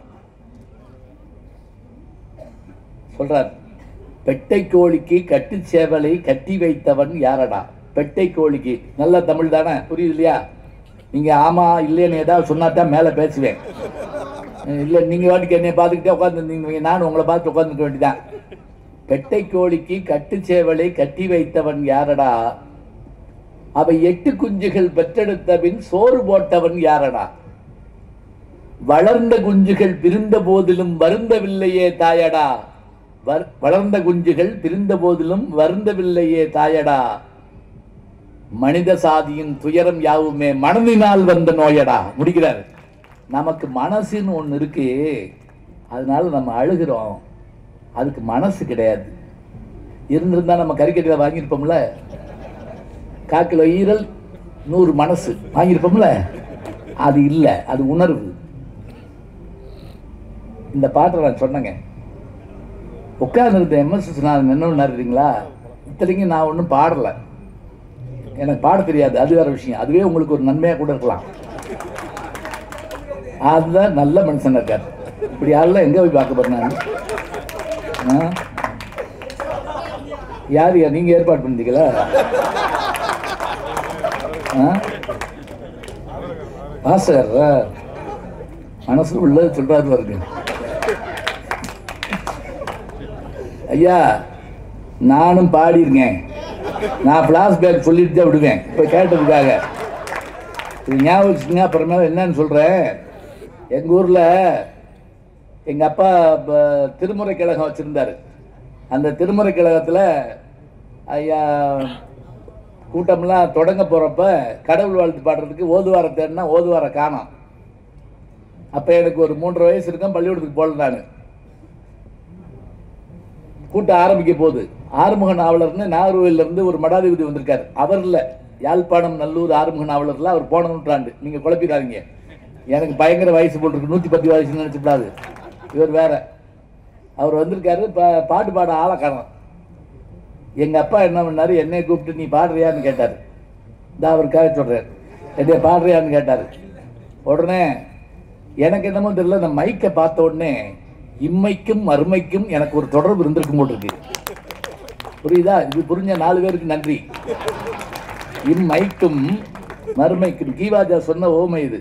சொல்றார். பெட்டை கோழிக்கு கட்டு சேவலை கட்டி வைத்தவன் யாரடா? பெட்டை கோழிக்கு நல்ல தமிழ் தானே, புரியுது இல்லையா? நீங்க ஆமா இல்லைன்னு ஏதாவது சொன்னாதான் மேல பேசுவேன். இல்லை நீங்க வாட்டிக்கு என்னை பார்த்துக்கிட்டே உட்காந்துருந்தீங்க, நானும் உங்களை பார்த்து உட்காந்துக்க வேண்டியதான். பெட்டை கோழிக்கு கட்டு சேவலை கட்டி வைத்தவன் யாரடா, அவை எட்டு குஞ்சுகள் பெற்றெடுத்த பின் சோறு போட்டவன் யாரடா? வளர்ந்த குஞ்சுகள் பிரிந்த போதிலும் வருந்தவில்லையே தாயடா. வளர்ந்த குஞ்சுகள் பிரிந்த போதிலும் வருந்தவில்லையே தாயடா. மனித சாதியின் துயரம் யாவுமே மனதினால் வந்த நோயடா. முடிக்கிறார். நமக்கு மனசுன்னு ஒன்று இருக்கு, அதனால நம்ம அழுகிறோம். அதுக்கு மனசு கிடையாது. இருந்திருந்தா நம்ம கறிக்கட்டில வாங்கியிருப்போம்ல. காக்கிலோ ஈரல் நூறு மனசு வாங்கியிருப்போம்ல. அது இல்லை, அது உணர்வு. இந்த பாட்டை நான் சொன்னேங்க. உட்கார்ந்து இருந்த எம்எஸ் நான் என்ன பண்ணாருங்களா, இத்தனைக்கும் நான் ஒன்றும் பாடலை, எனக்கு பாட தெரியாது, அது வேற விஷயம். அதுவே உங்களுக்கு ஒரு நன்மையாக கூட இருக்கலாம். அதுதான் நல்ல மனுஷன் இருக்கார். இப்படி யாரெல்லாம் எங்கே போய் பார்க்க போறேன் நான்? யார் யார் நீங்கள் ஏற்பாடு பண்ணிட்டீங்களா? சார் மனசு உள்ளது சொல்றாரு பாருங்க. ஐயா நானும் பாடிருக்கேன். நான் ஃப்ளாஷ்பேக் சொல்லிட்டு தான் விடுவேன். இப்போ கேட்டதுக்காக இது ஞாபகம் வச்சுங்க. அப்புறமேல என்னன்னு சொல்கிறேன். எங்கள் ஊரில் எங்கள் அப்பா திருமுறை கழகம் வச்சுருந்தார். அந்த திருமுறை கழகத்தில் ஐயா கூட்டம்லாம் தொடங்க போகிறப்ப கடவுள் வாழ்த்து பாடுறதுக்கு ஓதுவார தேடினா ஓதுவார காணோம். அப்போ எனக்கு ஒரு மூன்றரை வயசு இருக்கும், பள்ளிக்கூடத்துக்கு போகல. நான் கூட்டம் ஆரம்பிக்க போகுது. ஆறுமுக நாவலர்னு நாகர்கோவிலிருந்து ஒரு மடாதிபதி வந்திருக்காரு. அவர் இல்லை, யாழ்ப்பாணம் நல்லூர் ஆறுமுக நாவலர்ல அவர் போன நூற்றாண்டு. நீங்கள் குழப்பிடாதீங்க, எனக்கு பயங்கர வயசு போட்டிருக்கு, நூற்றி பத்து வயசுன்னு நினச்சிக்கூடாது. இவர் வேற. அவர் வந்திருக்காரு. பா பாட்டு பாட ஆளை காணோம். எங்கள் அப்பா என்ன பண்ணார், என்னை கூப்பிட்டு நீ பாடுறியான்னு கேட்டார். இந்த அவருக்காக சொல்கிறார், என்னை பாடுறியான்னு கேட்டார். உடனே எனக்கு என்னமோ தெரியல, அந்த மைக்கை பார்த்த உடனே இம்மைக்கும் மறுமைக்கும் எனக்கு ஒரு தொடர்பு இருந்திருக்கும் போட்டிருக்கு. புரியுதா? இது புரிஞ்ச நாலு பேருக்கு நன்றி. இம்மைக்கும் மறுமைக்கும் கீவாஜா சொன்ன ஓமை இது.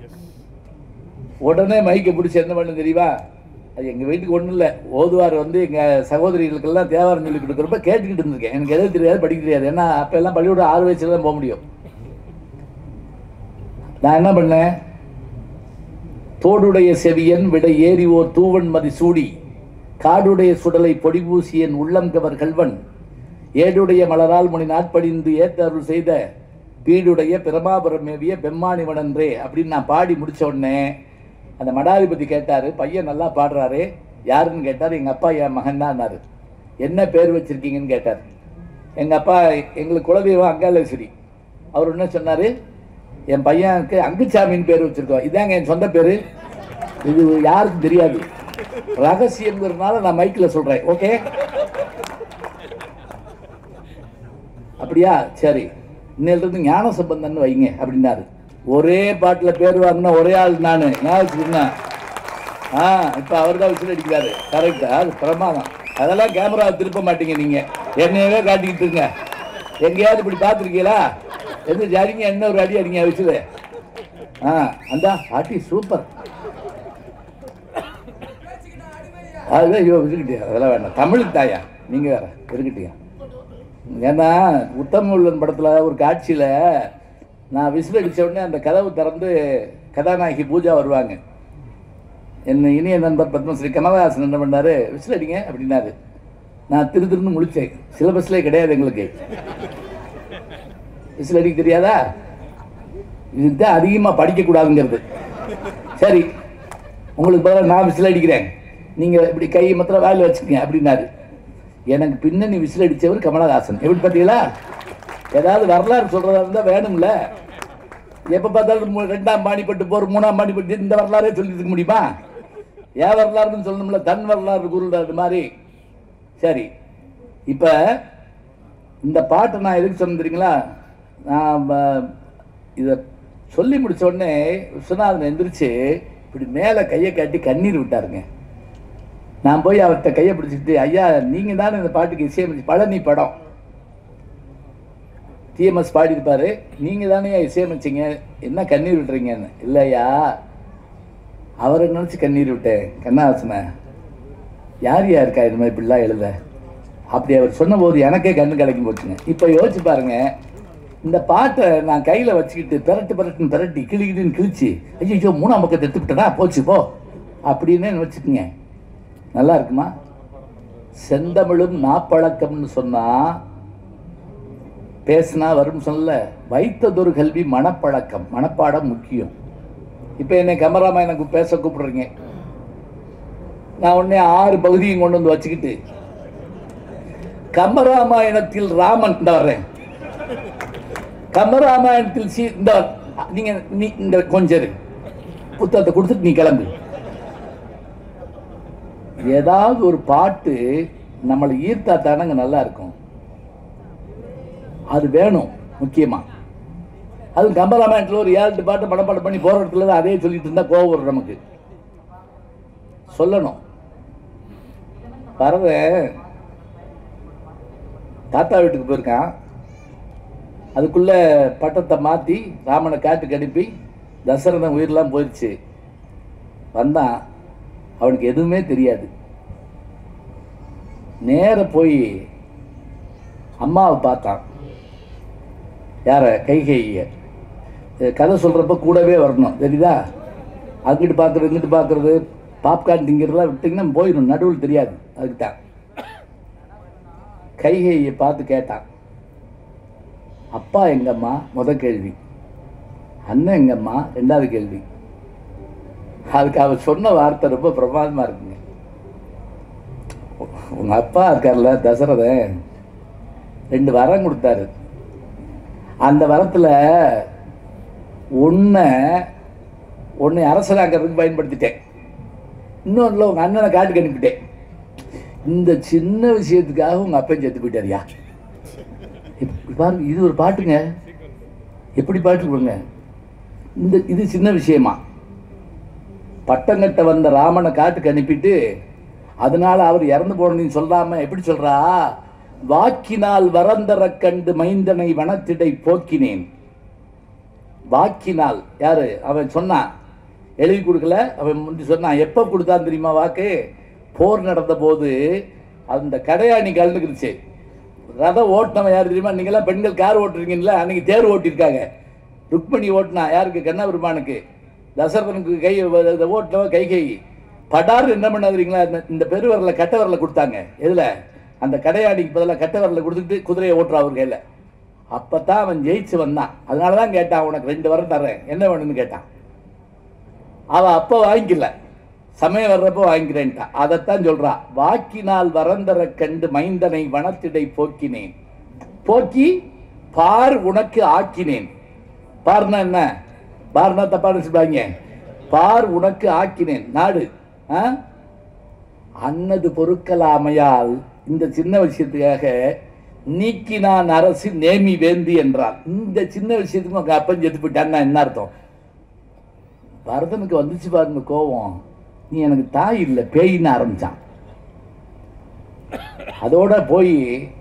உடனே மைக்கை பிடிச்சி என்ன பண்ணு தெரியுமா? அது எங்கள் வீட்டுக்கு ஒன்றும் இல்லை, ஓதுவார் வந்து எங்கள் சகோதரிகளுக்கெல்லாம் தேவாரம் சொல்லி கொடுக்குறப்ப கேட்டுக்கிட்டு இருந்திருக்கேன். எனக்கு எதுவும் தெரியாது, படிக்க தெரியாது. ஏன்னா அப்போ எல்லாம் பள்ளிக்கூடம் ஆறு வயசுல தான் போக முடியும். நான் என்ன பண்ணேன், தோடுடைய செவியன் விடை ஏறி ஓர் தூவன் மதி சூடி காடுடைய சுடலை பொடிபூசியன் உள்ளம் கவர் கல்வன் ஏடுடைய மலரால் முனி நாட்படிந்து ஏத்த அருள் செய்த பீடுடைய பிரமாபுரம் மேவிய பெம்மானிவனன்றே அப்படின்னு நான் பாடி முடிச்ச உடனே அந்த மடாதிபதி கேட்டார், பையன் நல்லா பாடுறாரு, யாருன்னு கேட்டார். எங்கள் அப்பா என் மகன் தான்னாரு. என்ன பேர் வச்சிருக்கீங்கன்னு கேட்டார். எங்கள் அப்பா எங்களுக்கு குலதெய்வம் அங்காளேஸ்வரி. அவர் என்ன சொன்னார், என் பையனுக்கு அங்குச்சாமின்னு பேர் வச்சிருக்கோம். இதாங்க என் சொந்த பேர், இது யாருக்கும் தெரியாது, ரகசியங்கிறதுனால நான் மைக்கில் சொல்கிறேன். ஓகே அப்படியா, சரி, இன்னிலிருந்து ஞான சம்பந்தன்னு வைங்க அப்படின்னாரு. ஒரே பாட்டில் பேர் வாங்கினா ஒரே ஆள் நான் ஞாபகம். ஆ இப்போ அவர் தான் விசில் அடிக்கிறாரு. கரெக்டா? அது பிரமாதம். அதெல்லாம் கேமராவை திருப்ப மாட்டீங்க நீங்கள், என்னையவே காட்டிக்கிட்டு இருங்க. எங்கேயாவது இப்படி பார்த்துருக்கீங்களா? எது ஜாரிங்க என்ன ஒரு அடி அடிங்க விசில். ஆ அந்த அடி சூப்பர். அதுதான் ஐயோ விசுக்கிட்டியா, அதெல்லாம் வேண்டாம். தமிழ் தாயா நீங்கள் வேற இருக்கிட்டியா. ஏன்னா உத்தம உள்ளன் படத்தில் ஒரு காட்சியில் நான் விசில் அடித்த உடனே அந்த கதவு திறந்து கதாநாயகி பூஜா வருவாங்க. என் இனிய நண்பர் பத்மஸ்ரீ கமலஹாசன் என்ன பண்ணார், விசில் அடிங்க அப்படின்னாரு. நான் திரு திருன்னு முழிச்சேன். சிலபஸ்லேயே கிடையாது எங்களுக்கு விசில் அடிக்க தெரியாதா, இதுதான் அதிகமாக படிக்கக்கூடாதுங்கிறது. சரி உங்களுக்கு பதிலாக நான் விசில் அடிக்கிறேன், நீங்கள் இப்படி கையை மாத்திரம் வேலை வச்சுக்கங்க அப்படின்னாரு. எனக்கு பின்னணி விசில் அடித்தவர் கமலஹாசன். எப்படி பார்த்தீங்களா? ஏதாவது வரலாறு சொல்கிறதா இருந்தால் வேணும்ல. எப்போ பார்த்தாலும் ரெண்டாம் பாணிப்பட்டு போகிற மூணாம் பாணிப்பட்டு இந்த வரலாறே சொல்லிட்டு இருக்க முடியுமா? ஏன் வரலாறுன்னு சொல்லணும்ல, தன் வரலாறு குருள் அது மாதிரி. சரி இப்போ இந்த பாட்டை நான் எதுக்கு சொன்னேன் தெரியுங்களா? நான் இதை சொல்லி முடித்த உடனே விஸ்வநாதன் எந்திரிச்சு இப்படி மேலே கையை காட்டி கண்ணீர் விட்டாருங்க. நான் போய் அவர்கிட்ட கையை பிடிச்சிக்கிட்டு, ஐயா நீங்கள் தானே இந்த பாட்டுக்கு இசையமைச்சு, பழனி படம் டிஎம்எஸ் பாடியிருப்பார், நீங்கள் தானே இசையமைச்சிங்க, என்ன கண்ணீர் விட்டுறீங்கன்னு. இல்லையா அவரை நினச்சி கண்ணீர் விட்டேன். கண்ணாசனை யார் யாருக்கா இது மாதிரி இப்படிலாம் எழுத அப்படி அவர் சொன்னபோது எனக்கே கண்ணு கலக்கி போச்சுங்க. இப்போ யோசிச்சு பாருங்க, இந்த பாட்டை நான் கையில் வச்சுக்கிட்டு பெரட்டு பெரட்டுன்னு பெரட்டி கிளிக்கிட்டுன்னு கிழிச்சு ஐயோ மூணாம் பக்கத்தை எடுத்துக்கிட்டேனா போச்சு போ அப்படின்னு வச்சுக்கோங்க. நல்லா இருக்குமா? செந்தமிழும் நாப்பழக்கம்னு சொன்னால் பேசினா வரும் சொல்ல. வைத்ததொரு கல்வி மனப்பழக்கம், மனப்பாடம் முக்கியம். இப்போ என்னை கமராமா எனக்கு பேச கூப்பிடுறீங்க, நான் உடனே ஆறு பகுதியும் கொண்டு வந்து வச்சுக்கிட்டு கம்பராமாயணத்தில் ராமன் இந்த வர்றேன், கம்பராமாயணத்தில் சீ இந்த நீங்க நீ இந்த கொஞ்சம் புத்தகத்தை கொடுத்துட்டு நீ கிளம்பு. ஏதாவது ஒரு பாட்டு நம்மளை ஈர்த்தா தானங்க நல்லா இருக்கும். அது வேணும் முக்கியமா. அது கம்பராமாயணத்தில் ஒரு ஏழு பாட்டு படப்பாடம் பண்ணி போற இடத்துல அதே சொல்லிட்டு இருந்தா கோவம் வரும் நமக்கு. சொல்லணும். பறவை தாத்தா வீட்டுக்கு போயிருக்கான். அதுக்குள்ள பட்டத்தை மாற்றி ராமனை காட்டுக்கு அனுப்பி தசரதன் உயிரெலாம் போயிடுச்சு. வந்தான், அவனுக்கு எதுவுமே தெரியாது. நேர போய் அம்மாவை பார்த்தான். யார? கைகேயிய. கதை சொல்கிறப்ப கூடவே வரணும், தெரியுதா? அங்கிட்டு பார்க்குறது இங்கிட்டு பார்க்குறது பாப்கார்ன் திங்கிறதுலாம் விட்டிங்கன்னா போயிடும், நடுவில் தெரியாது. அதுக்கு தான் கைகேயை பார்த்து கேட்டான், அப்பா எங்கம்மா? முத கேள்வி. அண்ணன் எங்கம்மா? ரெண்டாவது கேள்வி. அதுக்கு அவர் சொன்ன வார்த்தை ரொம்ப பிரமாதமாக இருக்குங்க. உங்க அப்பா இருக்கார்ல தசரதன், ரெண்டு வரம் கொடுத்தாரு. அந்த வரத்தில் ஒன்றை ஒன்று அரசனாக்கிறதுக்கு பயன்படுத்திட்டேன், இன்னொன்றில் உங்கள் அண்ணனை காட்டுக்கு அனுப்பிட்டேன். இந்த சின்ன விஷயத்துக்காக உங்கள் அப்பையும் செத்து போயிட்டாரியா? பாருங்க, இது ஒரு பாட்டுங்க. எப்படி பாட்டு கொடுங்க? இந்த இது சின்ன விஷயமா? பட்டங்கட்ட வந்த ராமனை காட்டுக்கு அனுப்பிட்டு அதனால அவர் இறந்து போனதுன்னு சொல்லாம எப்படி சொல்றா? வாக்கினால் வரந்தர கண்டு மைந்தனை வனத்திடை போக்கினேன். வாக்கினால் யாரு? அவன் சொன்னான், எழுதி கொடுக்கல. அவன் முந்தி சொன்னான். எப்போ கொடுத்தான் தெரியுமா வாக்கு? போர் நடந்த போது அந்த கடையாணி கலந்துக்கிடுச்சு. ரதம் ஓட்டினவன் யார் தெரியுமா? நீங்களாம் பெண்கள் கார் ஓட்டுறீங்கல்ல, அன்னைக்கு தேர் ஓட்டியிருக்காங்க. ருக்மணி ஓட்டினா யாருக்கு? கண்ணபெருமானுக்கு. தசரதனுக்கு கை ஓட்டினவன் கைகை. படார் என்ன பண்ணாதுங்களா? இந்த பெருவரல கட்ட வரல கொடுத்தாங்க. எதுல? அந்த கடையாடிக்கு பதிலாக கட்ட வரல கொடுத்துட்டு குதிரையை ஓட்டுறா அவர் கையில். அப்பதான் அவன் ஜெயிச்சு வந்தான். அதனாலதான் கேட்டான், உனக்கு ரெண்டு வரம் தர்றேன், என்ன வேணும்னு கேட்டான். அவன் அப்போ வாங்கிக்கல, சமயம் வர்றப்போ வாங்கிக்கிறேன்ட்டான். அதைத்தான் சொல்றா, வாக்கினால் வரந்தர கண்டு மைந்தனை வனத்திடை போக்கினேன். போக்கி பார் உனக்கு ஆக்கினேன். பார்னா என்ன? பார்னா தப்பா நினைச்சுப்பாங்க. பார் உனக்கு ஆக்கினேன். நாடு அன்னது பொருட்களாமையால் இந்த சின்ன விஷயத்துக்காக நீக்கினான் அரசு நேமி வேந்தி என்றான். இந்த சின்ன விஷயத்துக்கு உங்க அப்பன் செத்து போயிட்டான்னா என்ன அர்த்தம்? பரதனுக்கு வந்துச்சு பாருங்க கோபம். நீ எனக்கு தாய் இல்லை பேயின்னு ஆரம்பிச்சான். அதோட போய்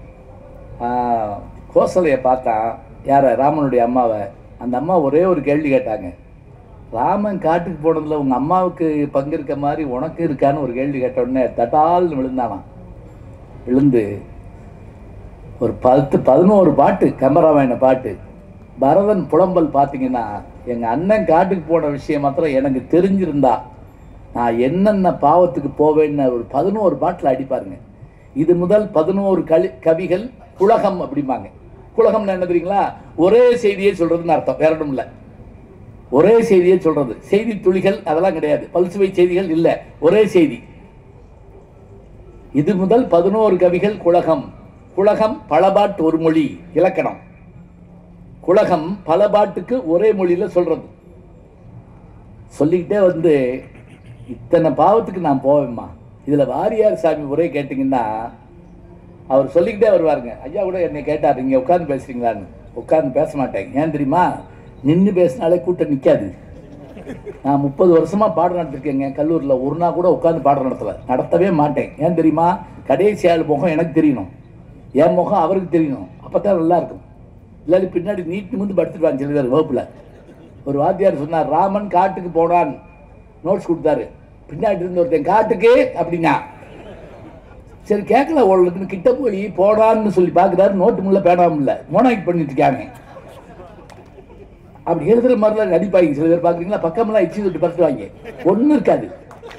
கோசலையை பார்த்தான். யார? ராமனுடைய அம்மாவை. அந்த அம்மா ஒரே ஒரு கேள்வி கேட்டாங்க. ராமன் காட்டுக்கு போனதில் உங்கள் அம்மாவுக்கு பங்கு இருக்க மாதிரி உனக்கு இருக்கான்னு ஒரு கேள்வி கேட்ட உடனே தட்டால்னு விழுந்தானான். விழுந்து ஒரு பத்து பதினோரு பாட்டு கம்பராமாயண பாட்டு. பரதன் புலம்பல் பார்த்தீங்கன்னா, எங்கள் அண்ணன் காட்டுக்கு போன விஷயம் மாத்திரம் எனக்கு தெரிஞ்சிருந்தா நான் என்னென்ன பாவத்துக்கு போவேன்னு ஒரு பதினோரு பாட்டில் அடிப்பாருங்க. இது முதல் பதினோரு கலி கவிகள் குலகம் அப்படிம்பாங்க. குலகம்னு என்ன தெரியுங்களா? ஒரே செய்தியை சொல்றதுன்னு அர்த்தம், வேற ஒன்றும் இல்லை. ஒரே செய்தியை சொல்றது. செய்தி துளிகள் அதெல்லாம் கிடையாது, பல்சுவை செய்திகள் இல்லை, ஒரே செய்தி. இது முதல் பதினோரு கவிகள் குலகம். குலகம் பலபாட்டு ஒரு மொழி இலக்கணம். குலகம் பல பாட்டுக்கு ஒரே மொழியில சொல்றது. சொல்லிக்கிட்டே வந்து இத்தனை பாவத்துக்கு நான் போவேம்மா. இதுல வாரியார் சாமி ஒரே கேட்டீங்கன்னா அவர் சொல்லிக்கிட்டே வருவாருங்க. ஐயா கூட என்னை கேட்டார், இங்கே உட்காந்து பேசுறீங்களான்னு. உட்காந்து பேச மாட்டேன். ஏன் தெரியுமா? நின்று பேசினாலே கூட்டம் நிற்காது. நான் முப்பது வருஷமா பாடம் நடத்திருக்கேங்க கல்லூரியில். ஒரு நாள் கூட உட்காந்து பாடம் நடத்தலை, நடத்தவே மாட்டேன். ஏன் தெரியுமா? கடைசி ஆள் முகம் எனக்கு தெரியணும், என் முகம் அவருக்கு தெரியணும், அப்போ தான் நல்லா இருக்கும். இல்லாட்டி பின்னாடி நீட்டு வந்து படுத்துருவாங்க சில பேர் வகுப்பில். ஒரு வாத்தியார் சொன்னார், ராமன் காட்டுக்கு போனான், நோட்ஸ் கொடுத்தாரு. பின்னாடி இருந்து ஒருத்தன் காட்டுக்கு அப்படின்னா சரி கேட்கல, உங்களுக்கு கிட்ட போய் போடான்னு சொல்லி பார்க்குறாரு. நோட்டு முள்ள பேடாம இல்லை, மோனாய்ட் பண்ணிட்டு இருக்காங்க. அப்படி எழுதுற மாதிரிலாம் நடிப்பாங்க. சில பேர் பார்க்குறீங்களா, பக்கமெல்லாம் இச்சி தொட்டு பறத்துவாங்க, ஒன்றும் இருக்காது.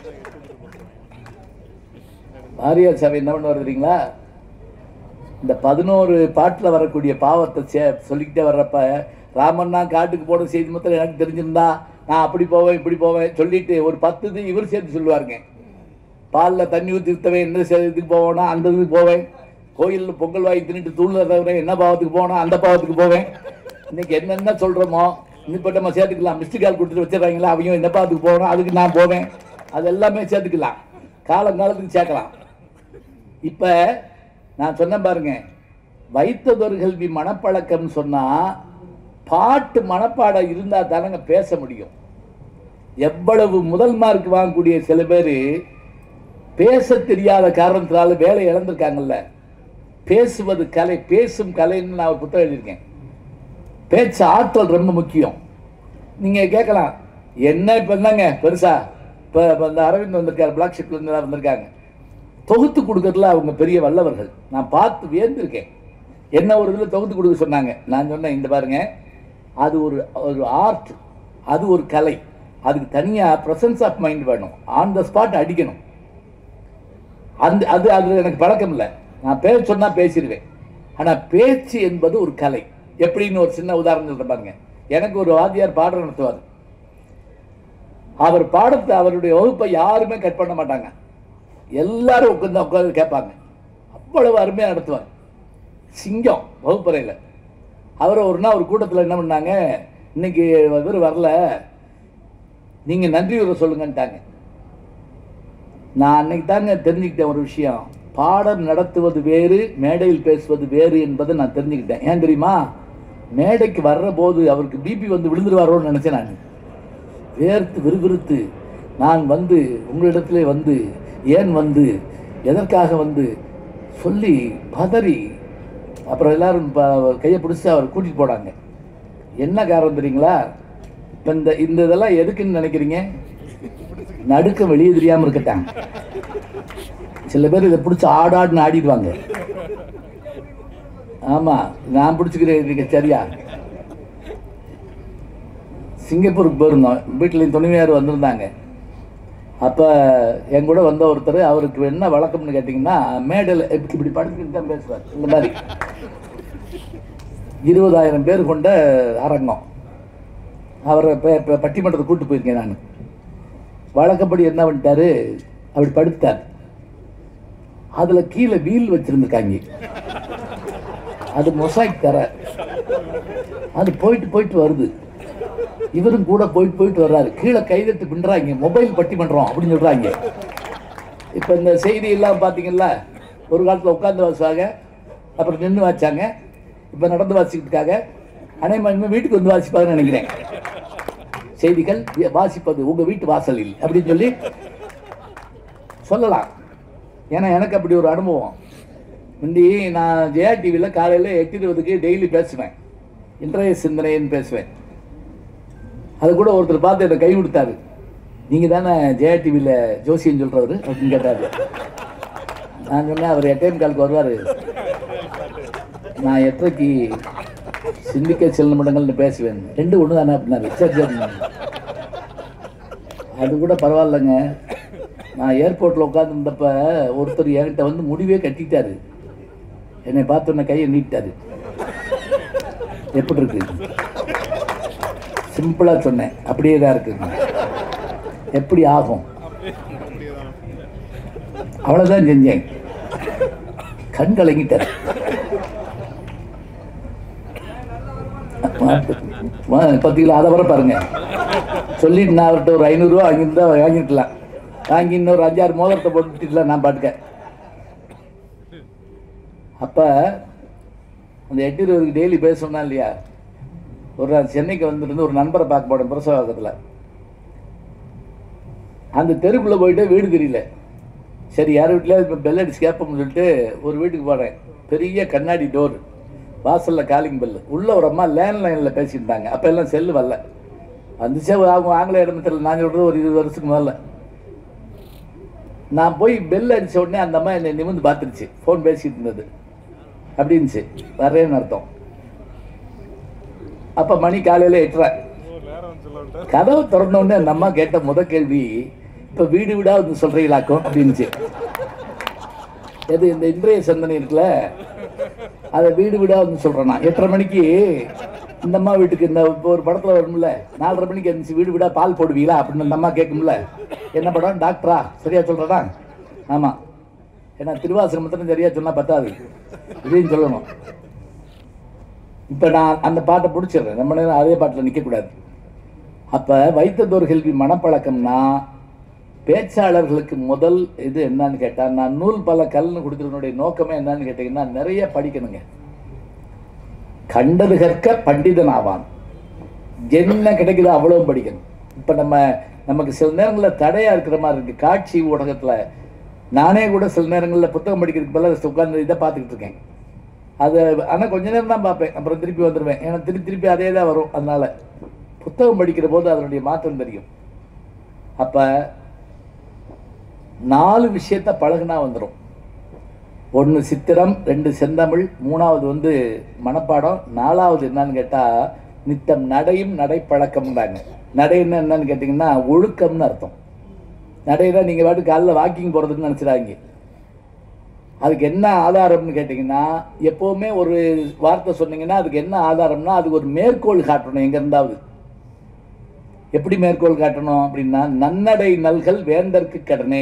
வாரியார் சாமி என்ன பண்ண வருதுங்களா, இந்த பதினோரு பாட்டில் வரக்கூடிய பாவத்தை சே சொல்லிக்கிட்டே வர்றப்ப, ராமன்னா காட்டுக்கு போன செய்தி மொத்தம் எனக்கு தெரிஞ்சிருந்தா நான் அப்படி போவேன் இப்படி போவேன் சொல்லிட்டு ஒரு பத்து இது இவர் சேர்த்து சொல்லுவாருங்க. பாலில் தண்ணி ஊற்றி ஊற்றவேன், என்ன இதுக்கு போவேன்னா அந்த இதுக்கு போவேன், கோயிலில் பொங்கல் வாங்கி தின்னுட்டு தூள்ல தவிர என்ன பாவத்துக்கு போனா அந்த பாவத்துக்கு போவேன். இன்னைக்கு என்னென்ன சொல்கிறோமோ இன்னிப்பட்ட நம்ம சேர்த்துக்கலாம். மிஸ்டு கால் கொடுத்துட்டு வச்சிடறாங்களா, அவங்க என்ன பாவத்துக்கு போகணும் அதுக்கு நான் போவேன், அது எல்லாமே சேர்த்துக்கலாம், காலங்காலத்துக்கு சேர்க்கலாம். இப்போ நான் சொன்ன பாருங்க, வைத்ததொரு கல்வி மனப்பழக்கம் சொன்னா பாட்டு மனப்பாடம் இருந்தா தானங்க பேச முடியும். எவ்வளவு முதல் மார்க் வாங்கக்கூடிய சில பேர் பேச தெரியாத காரணத்தினால வேலை இழந்திருக்காங்கல்ல. பேசுவது கலை, பேசும் கலைன்னு நான் ஒரு புத்தகம் எழுதியிருக்கேன். பேச்சு ஆற்றல் ரொம்ப முக்கியம். நீங்க கேட்கலாம், என்ன இப்ப என்னங்க பெருசா இப்போ இந்த அரவிந்த் வந்திருக்காரு, பிளாக் ஷிப்ல இருந்து வந்திருக்காங்க, தொகுத்து கொடுக்கறதுல அவங்க பெரிய வல்லவர்கள். நான் பார்த்து வியந்திருக்கேன். என்ன ஒரு இதில் தொகுத்து கொடுக்க சொன்னாங்க. நான் சொன்னேன், இந்த பாருங்க, அது ஒரு ஒரு ஆர்ட், அது ஒரு கலை, அதுக்கு தனியாக ப்ரெசன்ஸ் ஆஃப் மைண்ட் வேணும், ஆன் த ஸ்பாட் அடிக்கணும். அந்த அது அது எனக்கு பழக்கம் இல்லை. நான் பேச சொன்னால் பேசிடுவேன். ஆனால் பேச்சு என்பது ஒரு கலை. எப்படின்னு ஒரு சின்ன உதாரணம் சொல்கிறேன் பாருங்க. எனக்கு ஒரு வாத்தியார் பாடம் நடத்துவார். அவர் பாடத்தை, அவருடைய வகுப்பை யாருமே கட் பண்ண மாட்டாங்க, எல்லாரும் உட்காந்து உட்காந்து கேட்பாங்க. அவ்வளவு அருமையாக நடத்துவார். சிங்கம் வகுப்பறையில். அவரை ஒரு நாள் ஒரு கூட்டத்தில் என்ன பண்ணாங்க, இன்னைக்கு இவர் வரல, நீங்கள் நன்றி உரை சொல்லுங்கன்ட்டாங்க. நான் அன்னைக்கு தாங்க தெரிஞ்சுக்கிட்டேன் ஒரு விஷயம். பாடம் நடத்துவது வேறு, மேடையில் பேசுவது வேறு என்பதை நான் தெரிஞ்சுக்கிட்டேன். ஏன் தெரியுமா, மேடைக்கு வர்ற போது அவருக்கு பிபி வந்து விழுந்துருவாரோன்னு நினச்சேன். நான் வேர்த்து விறுவிறுத்து நான் வந்து உங்களிடத்திலே வந்து ஏன் வந்து எதற்காக வந்து சொல்லி பதறி, அப்புறம் எல்லாரும் கையை பிடிச்சி அவர் கூட்டிகிட்டு போனாங்க. என்ன காரணம் தெரியுங்களா, இப்போ இந்த இந்த இதெல்லாம் எதுக்குன்னு நினைக்கிறீங்க? நடுக்க வெளியே தெரியாமல் இருக்கட்டாங்க. சில பேர் இதை பிடிச்சி ஆடாடுன்னு ஆடிடுவாங்க. ஆமாம், நான் பிடிச்சிக்கிறேன். சரியா, சிங்கப்பூருக்கு போயிருந்தோம், வீட்டில் துணைவியார் வந்திருந்தாங்க. அப்போ என் கூட வந்த ஒருத்தர், அவருக்கு என்ன வழக்கம்னு கேட்டிங்கன்னா, மேடையில் இப்படி படுத்துக்கிட்டு தான் பேசுவார். இந்த மாதிரி இருபதாயிரம் பேர் கொண்ட அரங்கம். அவரை இப்போ பட்டிமன்றத்தை கூப்பிட்டு போயிருக்கேன் நான். வழக்கப்படி என்ன பண்ணிட்டாரு, அப்படி படுத்தார். அதில் கீழே வீல் வச்சுருந்துருக்காங்க, அது மொசாய்க் தர, அது போயிட்டு போயிட்டு வருது. இவரும் கூட போயிட்டு போயிட்டு வர்றாரு. கீழே கைதட்டு பின்னுறாங்க, மொபைல் பட்டிமன்றம் அப்படின்னு சொல்கிறாங்க. இப்போ இந்த செய்தியெல்லாம் பார்த்தீங்களா, ஒரு காலத்தில் உட்காந்து வாசுவாங்க, அப்புறம் நின்று வாசிச்சாங்க, இப்போ நடந்து வாசிக்கிட்டு இருக்காங்க. அனைவருமே வீட்டுக்கு வந்து வாசிப்பாங்கன்னு நினைக்கிறேன். செய்திகள் வாசிப்பது உங்கள் வீட்டு வாசலில் அப்படின்னு சொல்லி சொல்லலாம். ஏன்னா எனக்கு அப்படி ஒரு அனுபவம். முந்தி நான் ஜெயா டிவியில் காலையில் எட்டு இருபதுக்கு டெய்லி பேசுவேன், இன்றைய சிந்தனைன்னு பேசுவேன். அது கூட ஒருத்தர் பார்த்து என்னை கை கொடுத்தாரு. நீங்கள் தானே ஜெயா டிவியில் ஜோசியன்னு சொல்கிறவர் அப்படின்னு கேட்டார். நான் சொன்னேன், அவர் எட்டையம் காலுக்கு வருவார், நான் எட்டரைக்கு சிந்திக்க சில நிமிடங்கள்னு பேசுவேன், ரெண்டு ஒன்று தானே அப்படின்னாரு. சரி சரி, அது கூட பரவாயில்லைங்க. நான் ஏர்போர்ட்டில் உட்காந்துருந்தப்ப ஒருத்தர் என்கிட்ட வந்து முடிவே கட்டிட்டாரு. என்னை பார்த்தோன்னே கையை நீட்டாரு. எப்படி இருக்கு? சிம்பிளாக சொன்னேன், அப்படியே தான் இருக்குங்க. எப்படி ஆகும்? அவ்வளோதான் செஞ்சேன். கண் கலங்கிட்டார். பத்து கிலோ அதை வர பாருங்க. சொல்லிட்டு நான் அவர்கிட்ட ஒரு ஐநூறுரூவா வாங்கியிருந்தா வாங்கிருக்கலாம், வாங்கி இன்னொரு அஞ்சாறு மோதிரத்தை போட்டுலாம் நான் பாட்டுக்க. அப்போ அந்த எட்டு இருபதுக்கு டெய்லி பேசணும்னா இல்லையா, ஒரு நாள் சென்னைக்கு வந்துருந்து ஒரு நண்பரை பார்க்க போனேன் பிரசவாக்கத்தில். அந்த தெருக்குள்ளே போயிட்டு வீடு தெரியல. சரி, யார் வீட்டில் இப்போ பெல் அடிச்சு கேட்போம்னு சொல்லிட்டு ஒரு வீட்டுக்கு போகிறேன். பெரிய கண்ணாடி டோர், வாசலில் காலிங் பெல். உள்ளே ஒரு அம்மா லேண்ட்லைனில் பேசியிருந்தாங்க. அப்போ எல்லாம் செல்லு வரல, வந்துச்சே அவங்க ஆங்கில இடத்துல. நான் சொல்கிறது ஒரு இருபது வருஷத்துக்கு முதல்ல. நான் போய் பெல் அடித்த உடனே அந்த அம்மா என்னை நிமிர்ந்து பார்த்துருச்சு. ஃபோன் பேசிகிட்டு இருந்தது அப்படின்ச்சு, வரேன்னு அர்த்தம். அப்போ மணி காலையில் எட்டுறேன். கதவை திறந்தோடனே அந்த அம்மா கேட்ட முத கேள்வி, இப்போ வீடு வீடா வந்து சொல்கிறீங்களாக்கும் அப்படின்ச்சு. எது இந்த இன்றைய சிந்தனை இருக்குல்ல, அதை வீடு வீடா வந்து சொல்கிறேன் நான். எட்டரை மணிக்கு இந்த அம்மா வீட்டுக்கு இந்த இப்போ ஒரு படத்தில் வரும்ல, நாலரை மணிக்கு இருந்துச்சு வீடு வீடா பால் போடுவீங்களா அப்படின்னு அந்த அம்மா கேட்கும்ல. என்ன படம்? டாக்டரா? சரியா சொல்கிறதா? ஆமாம். ஏன்னா திருவாசகம் மட்டும் சரியா சொன்னால் பத்தாது, இதையும் சொல்லணும். இப்போ நான் அந்த பாட்டை பிடிச்சிடுறேன், நம்ம நேரம் அதே பாட்டில் நிற்கக்கூடாது. அப்போ வைத்ததோர் கேள்வி மனப்பழக்கம்னா பேச்சாளர்களுக்கு முதல் இது என்னன்னு கேட்டால், நான் நூல் பல கல்னு கொடுத்துருனுடைய நோக்கமே என்னன்னு கேட்டிங்கன்னா, நிறைய படிக்கணுங்க. கண்டது கற்க பண்டிதன் ஆவான். என்ன கிடைக்குதோ அவ்வளோ படிக்கணும். இப்போ நம்ம நமக்கு சில நேரங்களில் தடையாக இருக்கிற மாதிரி இருக்குது காட்சி ஊடகத்தில். நானே கூட சில நேரங்களில் புத்தகம் படிக்கிறதுக்கு பதிலாக உட்காந்து இதை பார்த்துக்கிட்டு இருக்கேன். அது ஆனால் கொஞ்ச நேரம் தான் பார்ப்பேன், அப்புறம் திருப்பி வந்துடுவேன். ஏன்னா திருப்பி திருப்பி அதே தான் வரும். அதனால் புத்தகம் படிக்கிற போது அதனுடைய மாற்றம் தெரியும். அப்போ நாலு விஷயத்த பழகுனா வந்துடும். ஒன்று சித்திரம், ரெண்டு செந்தமிழ், மூணாவது வந்து மனப்பாடம், நாலாவது என்னன்னு கேட்டால் நித்தம் நடையும் நடைப்பழக்கம்ன்றாங்க. நடைன்னு என்னன்னு கேட்டிங்கன்னா ஒழுக்கம்னு அர்த்தம். நடையில நீங்கள் பாட்டு காலையில் வாக்கிங் போகிறதுன்னு நினச்சிடாங்க. அதுக்கு என்ன ஆதாரம்னு கேட்டிங்கன்னா, எப்போவுமே ஒரு வார்த்தை சொன்னீங்கன்னா அதுக்கு என்ன ஆதாரம்னா அதுக்கு ஒரு மேற்கோள் காட்டணும். எங்கே இருந்தாவது எப்படி மேற்கோள் காட்டணும் அப்படின்னா, நன்னடை நல்கள் வேந்தற்கு கடனே.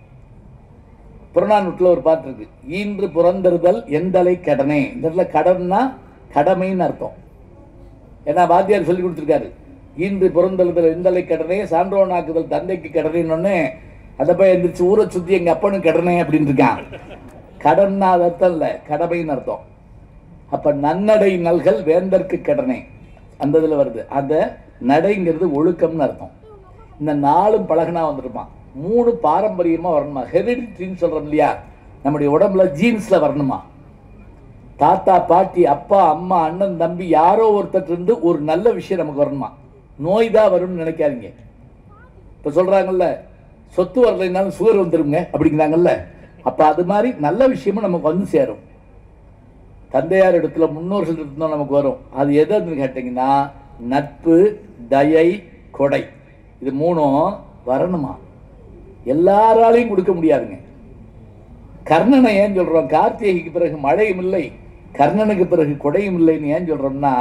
புறநானூற்றில் ஒரு பாட்டு இருக்கு, ஈன்று புறந்தறுதல் எந்தலை கடனே. இந்த இடத்துல கடன்னா கடமைன்னு அர்த்தம். ஏன்னா வாத்தியார் சொல்லி கொடுத்துருக்காரு, ஈன்று புறந்தறுதல் எந்தலை கடனே, சான்றோனாக்குதல் தந்தைக்கு கடனேன்னு. அதை போய் எந்திரிச்சு ஊரை சுற்றி எங்கள் அப்பனும் கடனே அப்படின்னு இருக்கான். கடன்னா அது அர்த்தம் இல்லை, கடமைன்னு அர்த்தம். அப்போ நன்னடை நல்கள் வேந்தற்கு கடனே அந்த இதில் வருது. அந்த நடைங்கிறது ஒழுக்கம்னு அர்த்தம். இந்த நாலும் பழகுனா வந்துருப்பான். மூணு பாரம்பரியமாக வரணுமா, ஹெரிடிட்டின்னு சொல்கிறோம் இல்லையா, நம்முடைய உடம்புல ஜீன்ஸில் வரணுமா. தாத்தா பாட்டி அப்பா அம்மா அண்ணன் தம்பி யாரோ ஒருத்தர் இருந்து ஒரு நல்ல விஷயம் நமக்கு வரணுமா. நோய் தான் வரும்னு நினைக்காதீங்க. இப்போ சொல்கிறாங்கல்ல, சொத்து வரலைன்னாலும் சுகர் வந்துருங்க அப்படிங்கிறாங்கல்ல. அப்போ அது மாதிரி நல்ல விஷயமும் நமக்கு வந்து சேரும். தந்தையார் இடத்துல முன்னோர்கள் இருந்தோம் நமக்கு வரும். அது எதுன்னு கேட்டிங்கன்னா நட்பு, தயை, கொடை, இது மூணும் வரணுமா. எல்லாராலையும் கொடுக்க முடியாதுங்க. கர்ணனை ஏன் சொல்கிறோம், கார்த்திகைக்கு பிறகு மழையும் இல்லை கர்ணனுக்கு பிறகு கொடையும் இல்லைன்னு ஏன் சொல்கிறோம்னா,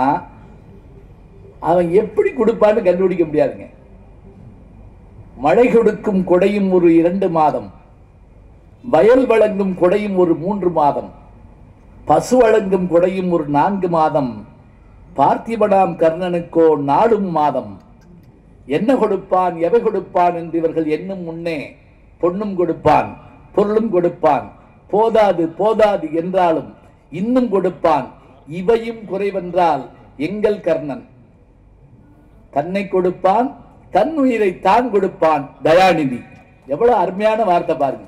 அவன் எப்படி கொடுப்பான்னு கண்டுபிடிக்க முடியாதுங்க. மழை கொடுக்கும் கொடையும் ஒரு இரண்டு மாதம், வயல் வழங்கும் கொடையும் ஒரு மூன்று மாதம், பசு வழங்கும் கொடையும் ஒரு நான்கு மாதம், பார்த்திபனாம் கர்ணனுக்கோ நாடும் மாதம். என்ன கொடுப்பான் எவை கொடுப்பான் என்று இவர்கள் எண்ணும் முன்னே பொன்னும் கொடுப்பான் பொருளும் கொடுப்பான், போதாது போதாது என்றாலும் இன்னும் கொடுப்பான், இவையும் குறைவென்றால் எங்கள் கர்ணன். தன்னை கொடுப்பான், தன் உயிரை தான் கொடுப்பான், தயாநிதி. எவ்வளவு அருமையான வார்த்தை பாருங்க.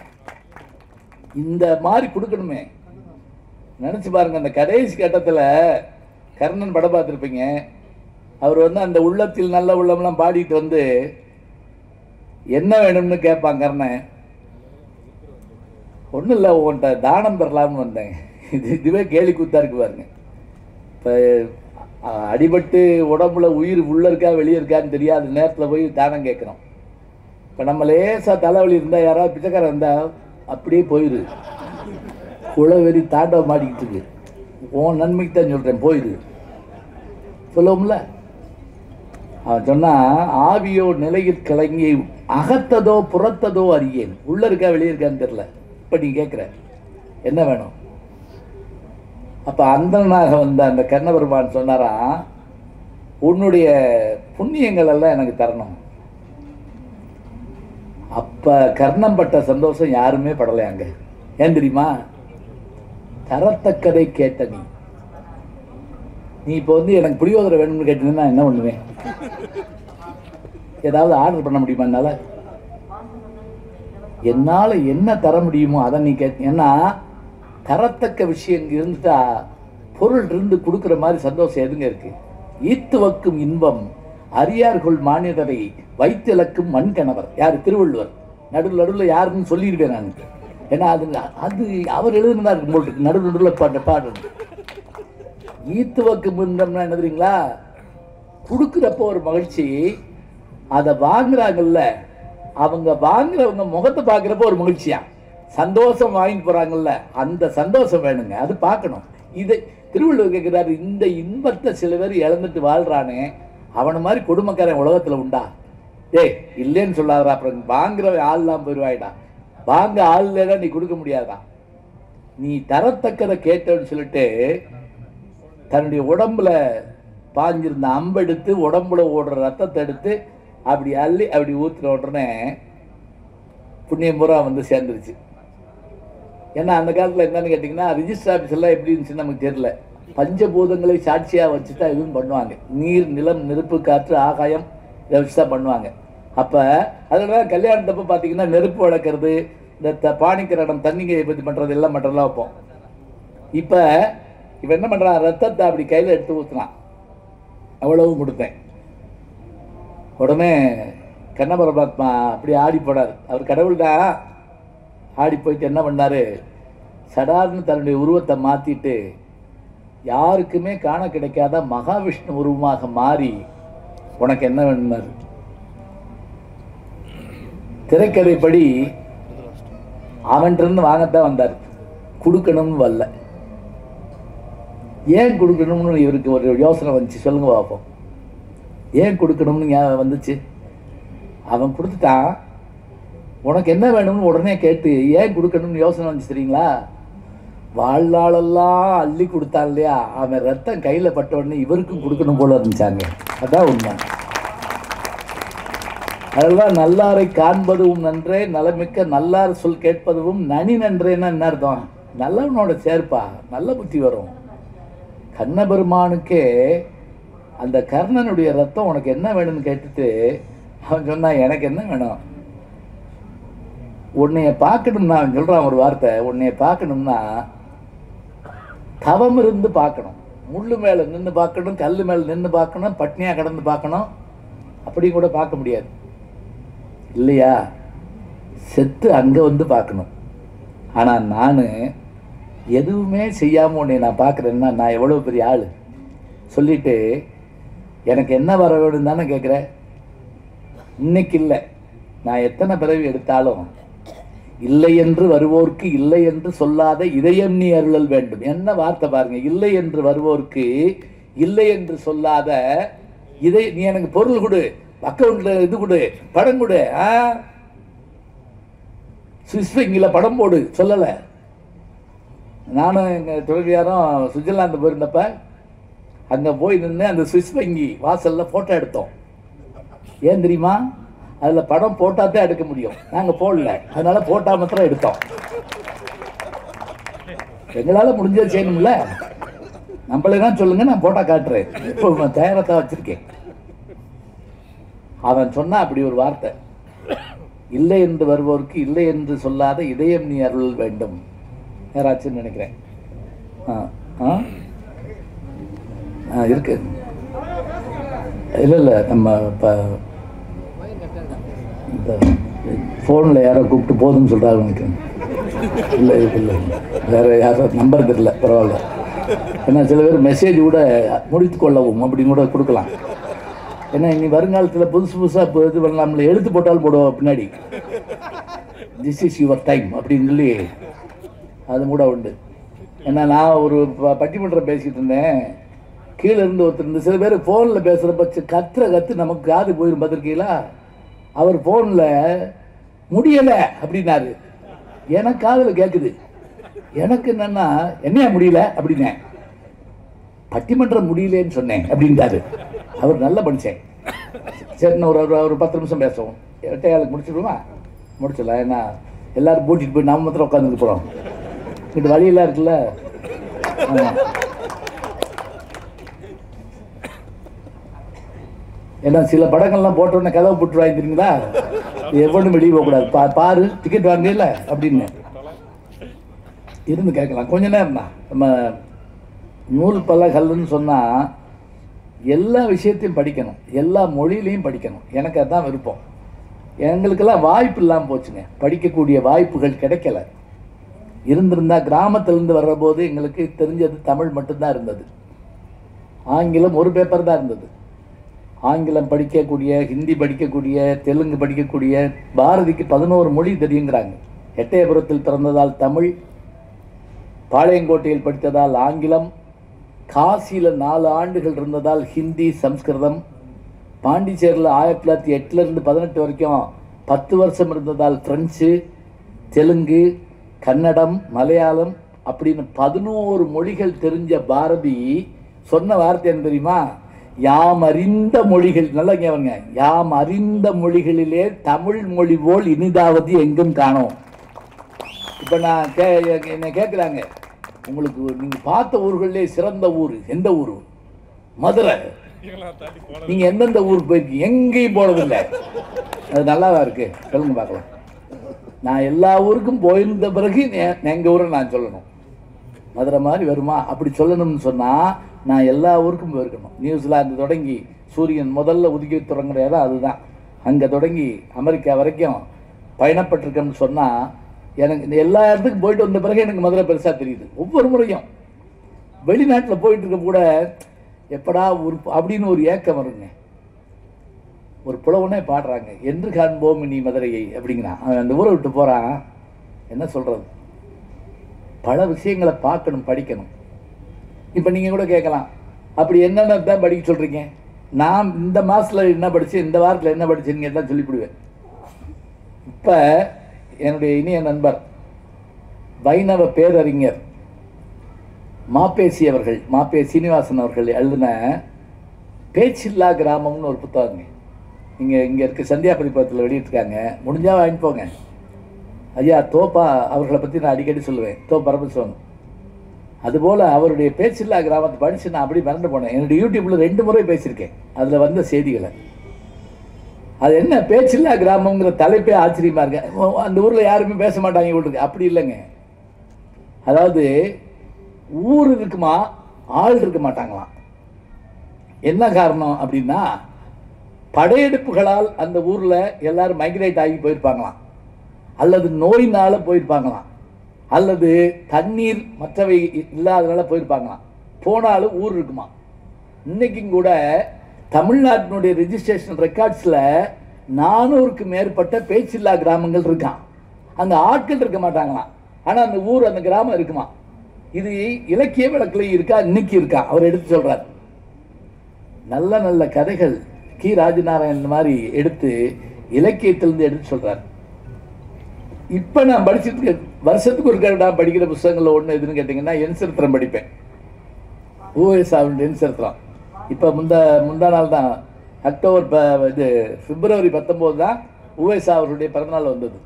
இந்த மாதிரி கொடுக்கணுமே. நினைச்சு பாருங்க, அந்த கடைசி கட்டத்தில் கர்ணன் படம் பார்த்துருப்பீங்க. அவர் வந்து அந்த உள்ளத்தில் நல்ல உள்ளம்லாம் பாடிட்டு வந்து என்ன வேணும்னு கேட்பான் கர்ணன். ஒன்றும் இல்லை, உன்கிட்ட தானம் பெறலாம்னு வந்தேன். இது இதுவே கேலி கூத்தா இருக்கு பாருங்க. இப்போ அடிபட்டு உடம்புல உயிர் உள்ள இருக்கா வெளியே இருக்கான்னு தெரியாத நேரத்தில் போய் தானம் கேட்குறோம். இப்போ நம்ம லேசாக தலைவலி இருந்தால் யாராவது பிச்சைக்காரன் இருந்தால் அப்படியே போயிரு, குளவெறி தாண்டவ மாட்டிக்கிட்டு இருக்கு, உன் நன்மைக்கு தான் சொல்கிறேன் போயிரு சொல்லுவோம்ல. அவன் சொன்னால் ஆவியோ நிலையில் கலங்கி அகத்ததோ புறத்ததோ அறியேன். உள்ளே இருக்கா வெளியே இருக்கான்னு தெரில. இப்போ நீ கேட்குற என்ன வேணும். அப்போ அந்தனாக வந்த அந்த கண்ணபெருமான் சொன்னாரா, உன்னுடைய புண்ணியங்கள் எல்லாம் எனக்கு தரணும். அப்போ கர்ணம் பட்ட சந்தோஷம் யாருமே படலையாங்க. ஏன் தெரியுமா, தரத்தக்கதை கேட்ட நீ நீ இப்போ வந்து எனக்கு புளியோதரை வேணும்னு கேட்டீங்கன்னா என்ன பண்ணுவேன், ஏதாவது ஆர்டர் பண்ண முடியுமா என்னால்? என்னால் என்ன தர முடியுமோ அதை நீ கேட்ட. ஏன்னா தரத்தக்க விஷயம் இருந்துட்டா பொருள் இருந்து கொடுக்குற மாதிரி சந்தோஷம் எதுங்க இருக்கு. ஈத்து வக்கும் இன்பம் அரியார்கள் மானிடரை வைத்திலக்கும் மண்கணவர். யார்? திருவள்ளுவர். நடுவில் நடுவில் யாருன்னு சொல்லிடுவேன் நான். ஏன்னா அது அது அவர் எழுதுனா இருக்கும் போல் இருக்கு. நடுவில் நடுவில் பாட்டு பாடு ஈத்துவக்கு முந்தம்னா என்ன தெரியுங்களா? கொடுக்குறப்போ ஒரு மகிழ்ச்சி, அதை வாங்குறாங்கல்ல அவங்க வாங்குறவங்க முகத்தை பார்க்குறப்ப ஒரு மகிழ்ச்சியா, சந்தோஷம் வாங்கிட்டு போறாங்கல்ல அந்த சந்தோஷம் வேணுங்க, அது பார்க்கணும். இதை திருவள்ளுவர் கேட்கிறாரு, இந்த இன்பத்தை சில பேர் இழந்துட்டு வாழ்றானே அவனை மாதிரி கொடுமைக்காரன் உலகத்துல உண்டா? டேய் இல்லைன்னு சொல்லாதா, அப்புறம் வாங்குற ஆள்லாம் போயிடுவாயிடா. வாங்க ஆள் இல்லைன்னா நீ கொடுக்க முடியாதா? நீ தரத்தக்கதை கேட்டன்னு சொல்லிட்டு தன்னுடைய உடம்புல பாஞ்சிருந்த அம்பெடுத்து உடம்புல ஓடுற ரத்தத்தை எடுத்து அப்படி அள்ளி அப்படி ஊத்துற உடனே புண்ணியம் பூரா வந்து சேர்ந்துருச்சு. ஏன்னா அந்த காலத்தில் என்னன்னு கேட்டிங்கன்னா, ரிஜிஸ்டர் ஆஃபீஸ் எல்லாம் எப்படி இருந்துச்சுன்னு நமக்கு தெரியல. பஞ்சபூதங்களை சாட்சியாக வச்சுட்டா எதுவும் பண்ணுவாங்க. நீர், நிலம், நெருப்பு, காற்று, ஆகாயம் இதை வச்சு தான் பண்ணுவாங்க. அப்போ அதனால கல்யாணத்தப்போ பார்த்தீங்கன்னா நெருப்பு வளர்க்குறது, இந்த த பாணிக்கிரடம் தண்ணிங்க பற்றி பண்ணுறது எல்லாம் பண்ணுறதுலாம் வைப்போம். இப்போ இப்போ என்ன பண்ணுறான், ரத்தத்தை அப்படி கையில் எடுத்து ஊற்றுனான். அவ்வளவும் கொடுத்தேன். உடனே கண்ண பரமாத்மா அப்படி ஆடி போனார். அவர் கடவுள் தான். ஆடி போயிட்டு என்ன பண்ணார், சடார்னு தன்னுடைய உருவத்தை மாற்றிட்டு யாருக்குமே காண கிடைக்காத மகாவிஷ்ணு உருவமாக மாறி உனக்கு என்ன வேணும்னாரு. திரைக்கதைப்படி அவன்கிட்ட வாங்கத்தான் வந்தார், கொடுக்கணும்னு வரல. ஏன் கொடுக்கணும்னு இவருக்கு ஒரு யோசனை வந்துச்சு, சொல்லுங்க பார்ப்போம். ஏன் கொடுக்கணும்னு ஞாபகம் வந்துச்சு? அவன் கொடுத்துட்டான், உனக்கு என்ன வேணும்னு உடனே கேட்டு ஏன் கொடுக்கணும்னு யோசனை வந்துச்சு தெரியுங்களா? வாழ்நாளெல்லாம் அள்ளி கொடுத்தான் இல்லையா, அவன் ரத்தம் கையில் பட்ட உடனே இவருக்கும் கொடுக்கணும் போல இருந்துச்சாங்க. அதான் உண்மை. அதெல்லாம் நல்லாரை காண்பதும் நன்றே, நலமிக்க நல்லார் சொல் கேட்பதும் நனி நன்றேன்னா என்ன அர்த்தம்? நல்லவனோட சேர்ப்பா, நல்ல புத்தி வரும். கண்ணபெருமானுக்கே அந்த கர்ணனுடைய ரத்தம் உனக்கு என்ன வேணும்னு கேட்டுட்டு அவன் சொன்னான், எனக்கு என்ன வேணும், உன்னைய பார்க்கணும்னா, அவன் சொல்றான் ஒரு வார்த்தை, உன்னைய பார்க்கணும்னா தவம் இருந்து பார்க்கணும், முள்ளு மேலே நின்று பார்க்கணும், கல் மேலே நின்று பார்க்கணும், பட்னியாக கடந்து பார்க்கணும், அப்படி கூட பார்க்க முடியாது இல்லையா? செத்து அங்கே வந்து பார்க்கணும். ஆனால் நான் எதுவுமே செய்யாமல் உன்னை நான் பார்க்குறேன்னா நான் எவ்வளோ பெரிய ஆள் சொல்லிட்டு எனக்கு என்ன வர வேணும் தானே கேட்குறேன். இன்னைக்கு இல்லை, நான் எத்தனை பிறவி எடுத்தாலும் இல்லை என்று வருவோர்க்கு இல்லை என்று சொல்லாத இதயம் நீ அருளல் வேண்டும். என்ன வார்த்தை பாருங்க, இல்லை என்று வருவோர்க்கு இல்லை என்று சொல்லாத இதை நீ எனக்கு பொருள் கொடு, அக்கௌண்ட்ல இது கொடு, படம் கொடு, ஆ சுவிஸ் வங்கியில் படம் போடு சொல்லலை. நானும் எங்கள் துறவியாரும் சுவிட்சர்லாந்து போயிருந்தப்ப அங்கே போய் நின்று அந்த சுவிஸ் வங்கி வாசலில் ஃபோட்டோ எடுத்தோம். ஏன் தெரியுமா? அதில் படம் போட்டால் தான் எடுக்க முடியும், நாங்கள் போடல, அதனால போட்டா மாத்திரம் எடுத்தோம். எங்களால் முடிஞ்சதை செய்யணும்ல, நம்மளே தான் சொல்லுங்க, நான் போட்டா காட்டுறேன், இப்போ தயாரத்தான் வச்சிருக்கேன். அவன் சொன்னா அப்படி ஒரு வார்த்தை, இல்லை என்று வருவோருக்கு இல்லை என்று சொல்லாத இதயம் நீ அருள் வேண்டும். யாராச்சுன்னு நினைக்கிறேன். ஆ ஆ ஆ இருக்கு. இல்லை இல்லை, நம்ம இப்போ இந்த ஃபோனில் யாரோ கூப்பிட்டு போதும்னு சொல்கிறாங்க எனக்கு. இல்லை இல்லை வேறு யாரோ நம்பர் தெரியல, பரவாயில்ல. ஏன்னா சில பேர் மெசேஜ் கூட முடித்து கொள்ளவும் அப்படின்னு கூட கொடுக்கலாம். ஏன்னா இனி வருங்காலத்தில் புதுசு புதுசாக இப்போ இது பண்ணலாம்ல, எழுத்து போட்டாலும் போடுவோம் பின்னாடி, திஸ் இஸ் யுவர் டைம் அப்படின்னு சொல்லி அது கூட உண்டு. ஏன்னா நான் ஒரு பட்டிமன்றம் பேசிக்கிட்டு இருந்தேன், கீழே இருந்து ஒருத்தர் இருந்து சில பேர் ஃபோனில் பேசுகிறப்ப கத்துற கற்று நமக்கு காது போயிடும் பார்த்துருக்கீங்களா? அவர் ஃபோனில் முடியலை அப்படின்னாரு, எனக்கு காதில் கேட்குது. எனக்கு என்னன்னா என்னையா முடியல அப்படின்னேன், பட்டிமன்றம் முடியலன்னு சொன்னேன் அப்படின்ட்டாரு. அவர் நல்ல மனுஷன். சரின்னு ஒரு ஒரு பத்து நிமிஷம் பேசுவோம், எட்டையாளுக்கு முடிச்சிடுவோமா? முடிச்சிடலாம். ஏன்னா எல்லாரும் பூட்டிட்டு போய் நம்ம மாத்திரம் உட்காந்துட்டு போகிறோம், இங்கிட்ட வழியெல்லாம் இருக்குல்ல. ஏன்னா சில படங்கள்லாம் போட்டோன்னே கதவை போட்டு வாங்கிக்கிறீங்களா, எவ்வளோ வெளியே போகக்கூடாது, பா பாரு டிக்கெட் வாங்கல அப்படின்னு இருந்து கேட்கலாம் கொஞ்ச நேரம் தான். நம்ம நூல் பலகல்னு சொன்னால் எல்லா விஷயத்தையும் படிக்கணும், எல்லா மொழியிலையும் படிக்கணும். எனக்கு அதுதான் விருப்பம். எங்களுக்கெல்லாம் வாய்ப்பு இல்லாமல் போச்சுங்க, படிக்கக்கூடிய வாய்ப்புகள் கிடைக்கல. இருந்திருந்தால் கிராமத்திலேருந்து வர்ற போது எங்களுக்கு தெரிஞ்சது தமிழ் மட்டும்தான் இருந்தது. ஆங்கிலம் ஒரு பேப்பர் தான் இருந்தது. ஆங்கிலம் படிக்கக்கூடிய, ஹிந்தி படிக்கக்கூடிய, தெலுங்கு படிக்கக்கூடிய, பாரதிக்கு பதினோரு மொழி தெரியுங்கிறாங்க. எட்டயபுரத்தில் பிறந்ததால் தமிழ், பாளையங்கோட்டையில் படித்ததால் ஆங்கிலம், காசியில் நாலு ஆண்டுகள் இருந்ததால் ஹிந்தி, சம்ஸ்கிருதம், பாண்டிச்சேரியில் ஆயிரத்தி தொள்ளாயிரத்தி எட்டுலேருந்து பதினெட்டு வரைக்கும் பத்து வருஷம் இருந்ததால் ஃப்ரெஞ்சு, தெலுங்கு, கன்னடம், மலையாளம் அப்படின்னு பதினோரு மொழிகள் தெரிஞ்ச பாரதி சொன்ன வார்த்தை என்ன தெரியுமா? யாம் அறிந்த மொழிகள், நல்லா கேவங்க, யாம் அறிந்த மொழிகளிலே தமிழ் மொழி போல் இனிதாவது எங்கும் காணோம். இப்போ நான் கே என்னை கேட்குறாங்க, உங்களுக்கு நீங்கள் பார்த்த ஊர்களே சிறந்த ஊர் எந்த ஊர்? மதுரை. நீங்கள் எந்தெந்த ஊருக்கு போயிருக்கீங்க? எங்கேயும் போனதில்லை. அது நல்லாவா இருக்கு? சொல்லுங்க பார்க்கலாம். நான் எல்லா ஊருக்கும் போயிருந்த பிறகு எங்கள் ஊரை நான் சொல்லணும். மதுரை மாதிரி வருமா? அப்படி சொல்லணும்னு சொன்னால் நான் எல்லா ஊருக்கும் போயிருக்கணும். நியூசிலாந்து தொடங்கி சூரியன் முதல்ல உதிக்க தொடங்குற இடம் அதுதான். அங்கே தொடங்கி அமெரிக்கா வரைக்கும் பயணப்பட்டிருக்கேன்னு சொன்னால் எனக்கு எல்லா இடத்துக்கும் போயிட்டு வந்த பிறகு எனக்கு மதுரை பெருசாக தெரியுது. ஒவ்வொரு முறையும் வெளிநாட்டில் போயிட்டு இருக்க கூட எப்படா ஊர் அப்படின்னு ஒரு ஏக்கம் வருங்க. ஒரு புலவனே பாடுறாங்க, என்று காண்போம் நீ மதுரையை அப்படிங்கிறான். அவன் அந்த ஊரை விட்டு போகிறான். என்ன சொல்கிறது? பல விஷயங்களை பார்க்கணும், படிக்கணும். இப்போ நீங்கள் கூட கேட்கலாம், அப்படி என்னென்ன தான் படிக்க சொல்கிறீங்க? நான் இந்த மாதத்தில் என்ன படித்தேன், இந்த வாரத்தில் என்ன படித்தேன்னு தான் சொல்லிவிடுவேன். இப்போ என்னுடைய இனிய நண்பர் வைணவ பேரறிஞர் மாப்பேசி அவர்கள், மாப்பே சீனிவாசன் அவர்கள் எழுதின பேச்சில்லா கிராமம்னு ஒரு புத்தகங்க. இங்கே இங்கே இருக்க சந்தியா பதிப்பகத்தில் வெளியிட்டிருக்காங்க. முடிஞ்சால் வாங்கிட்டு போங்க. ஐயா தோப்பா அவர்களை பற்றி நான் அடிக்கடி சொல்லுவேன், தோ பரமசிவன். அதுபோல் அவருடைய பேச்சில்லா கிராமத்தை படித்து நான் அப்படி மறந்து போனேன். என்னுடைய யூடியூப்பில் ரெண்டு முறை பேசியிருக்கேன் அதில் வந்த செய்திகளை. அது என்ன பேச்சில்லா கிராமங்கிற தலைப்பே ஆச்சரியமாக இருக்கு. அந்த ஊரில் யாருமே பேச மாட்டாங்க இவங்களுக்கு. அப்படி இல்லைங்க. அதாவது ஊர் இருக்குமா, ஆள் இருக்க மாட்டாங்களாம். என்ன காரணம் அப்படின்னா, படையெடுப்புகளால் அந்த ஊரில் எல்லாரும் மைக்ரேட் ஆகி போயிருப்பாங்களாம், அல்லது நோயினால் போயிருப்பாங்களாம், அல்லது தண்ணீர் மற்றவை இல்லாதனால போயிருப்பாங்களாம். போனாலும் ஊர் இருக்குமா. இன்னைக்கும் கூட தமிழ்நாட்டினுடைய ரெஜிஸ்ட்ரேஷன் ரெக்கார்ட்ஸில் நானூறுக்கு மேற்பட்ட பேச்சில்லா கிராமங்கள் இருக்கான். அங்கே ஆட்கள் இருக்க மாட்டாங்களாம், ஆனால் அந்த ஊர் அந்த கிராமம் இருக்குமா. இது இலக்கிய விளக்கில் இருக்கா, இன்னைக்கு இருக்கா. அவர் எடுத்து சொல்கிறார். நல்ல நல்ல கதைகள் கி ராஜநாராயணன் மாதிரி எடுத்து இலக்கியத்திலிருந்து எடுத்து சொல்கிறார். இப்போ நான் படிச்சுட்டு வருஷத்துக்கு ஒரு நான் படிக்கிற புத்தகங்களில் ஒன்று எதுன்னு கேட்டிங்கன்னா, என் சரித்திரம் படிப்பேன். ஓஎஸ்ஆவுடைய என் சரித்திரம். இப்போ முந்தா முந்தா நாள் தான், அக்டோபர் ப இது பிப்ரவரி பத்தொம்போது தான் ஓஎஸ்ஆ அவருடைய பிறந்தநாள் வந்தது.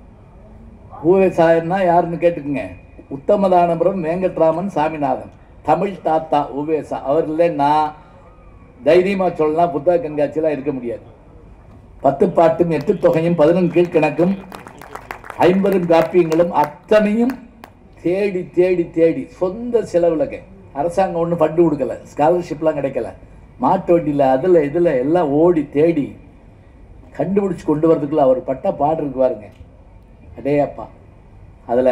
ஓஎஸ்ஆன்னா யாருன்னு கேட்டுக்குங்க. உத்தமதானபுரம் வெங்கட்ராமன் சாமிநாதன், தமிழ் தாத்தா ஓஎஸ்ஆ. அவர் இல்லைன்னா தைரியமாக சொல்லலாம், புத்தக கண்காட்சியெல்லாம் இருக்க முடியாது. பத்து பாட்டும் எட்டு தொகையும் பதினொன்று கீழ்கணக்கும் ஐம்பதும் காப்பியங்களும் அத்தனையும் தேடி தேடி தேடி சொந்த செலவில், அரசாங்கம் ஒன்றும் ஃபண்டு கொடுக்கல, ஸ்காலர்ஷிப்லாம் கிடைக்கல, மாட்டு வண்டியில் அதில் இதில் எல்லாம் ஓடி தேடி கண்டுபிடிச்சி கொண்டு வரதுக்குள்ள அவர் பட்ட பாடு இருக்கு பாருங்க. அடேயப்பா. அதில்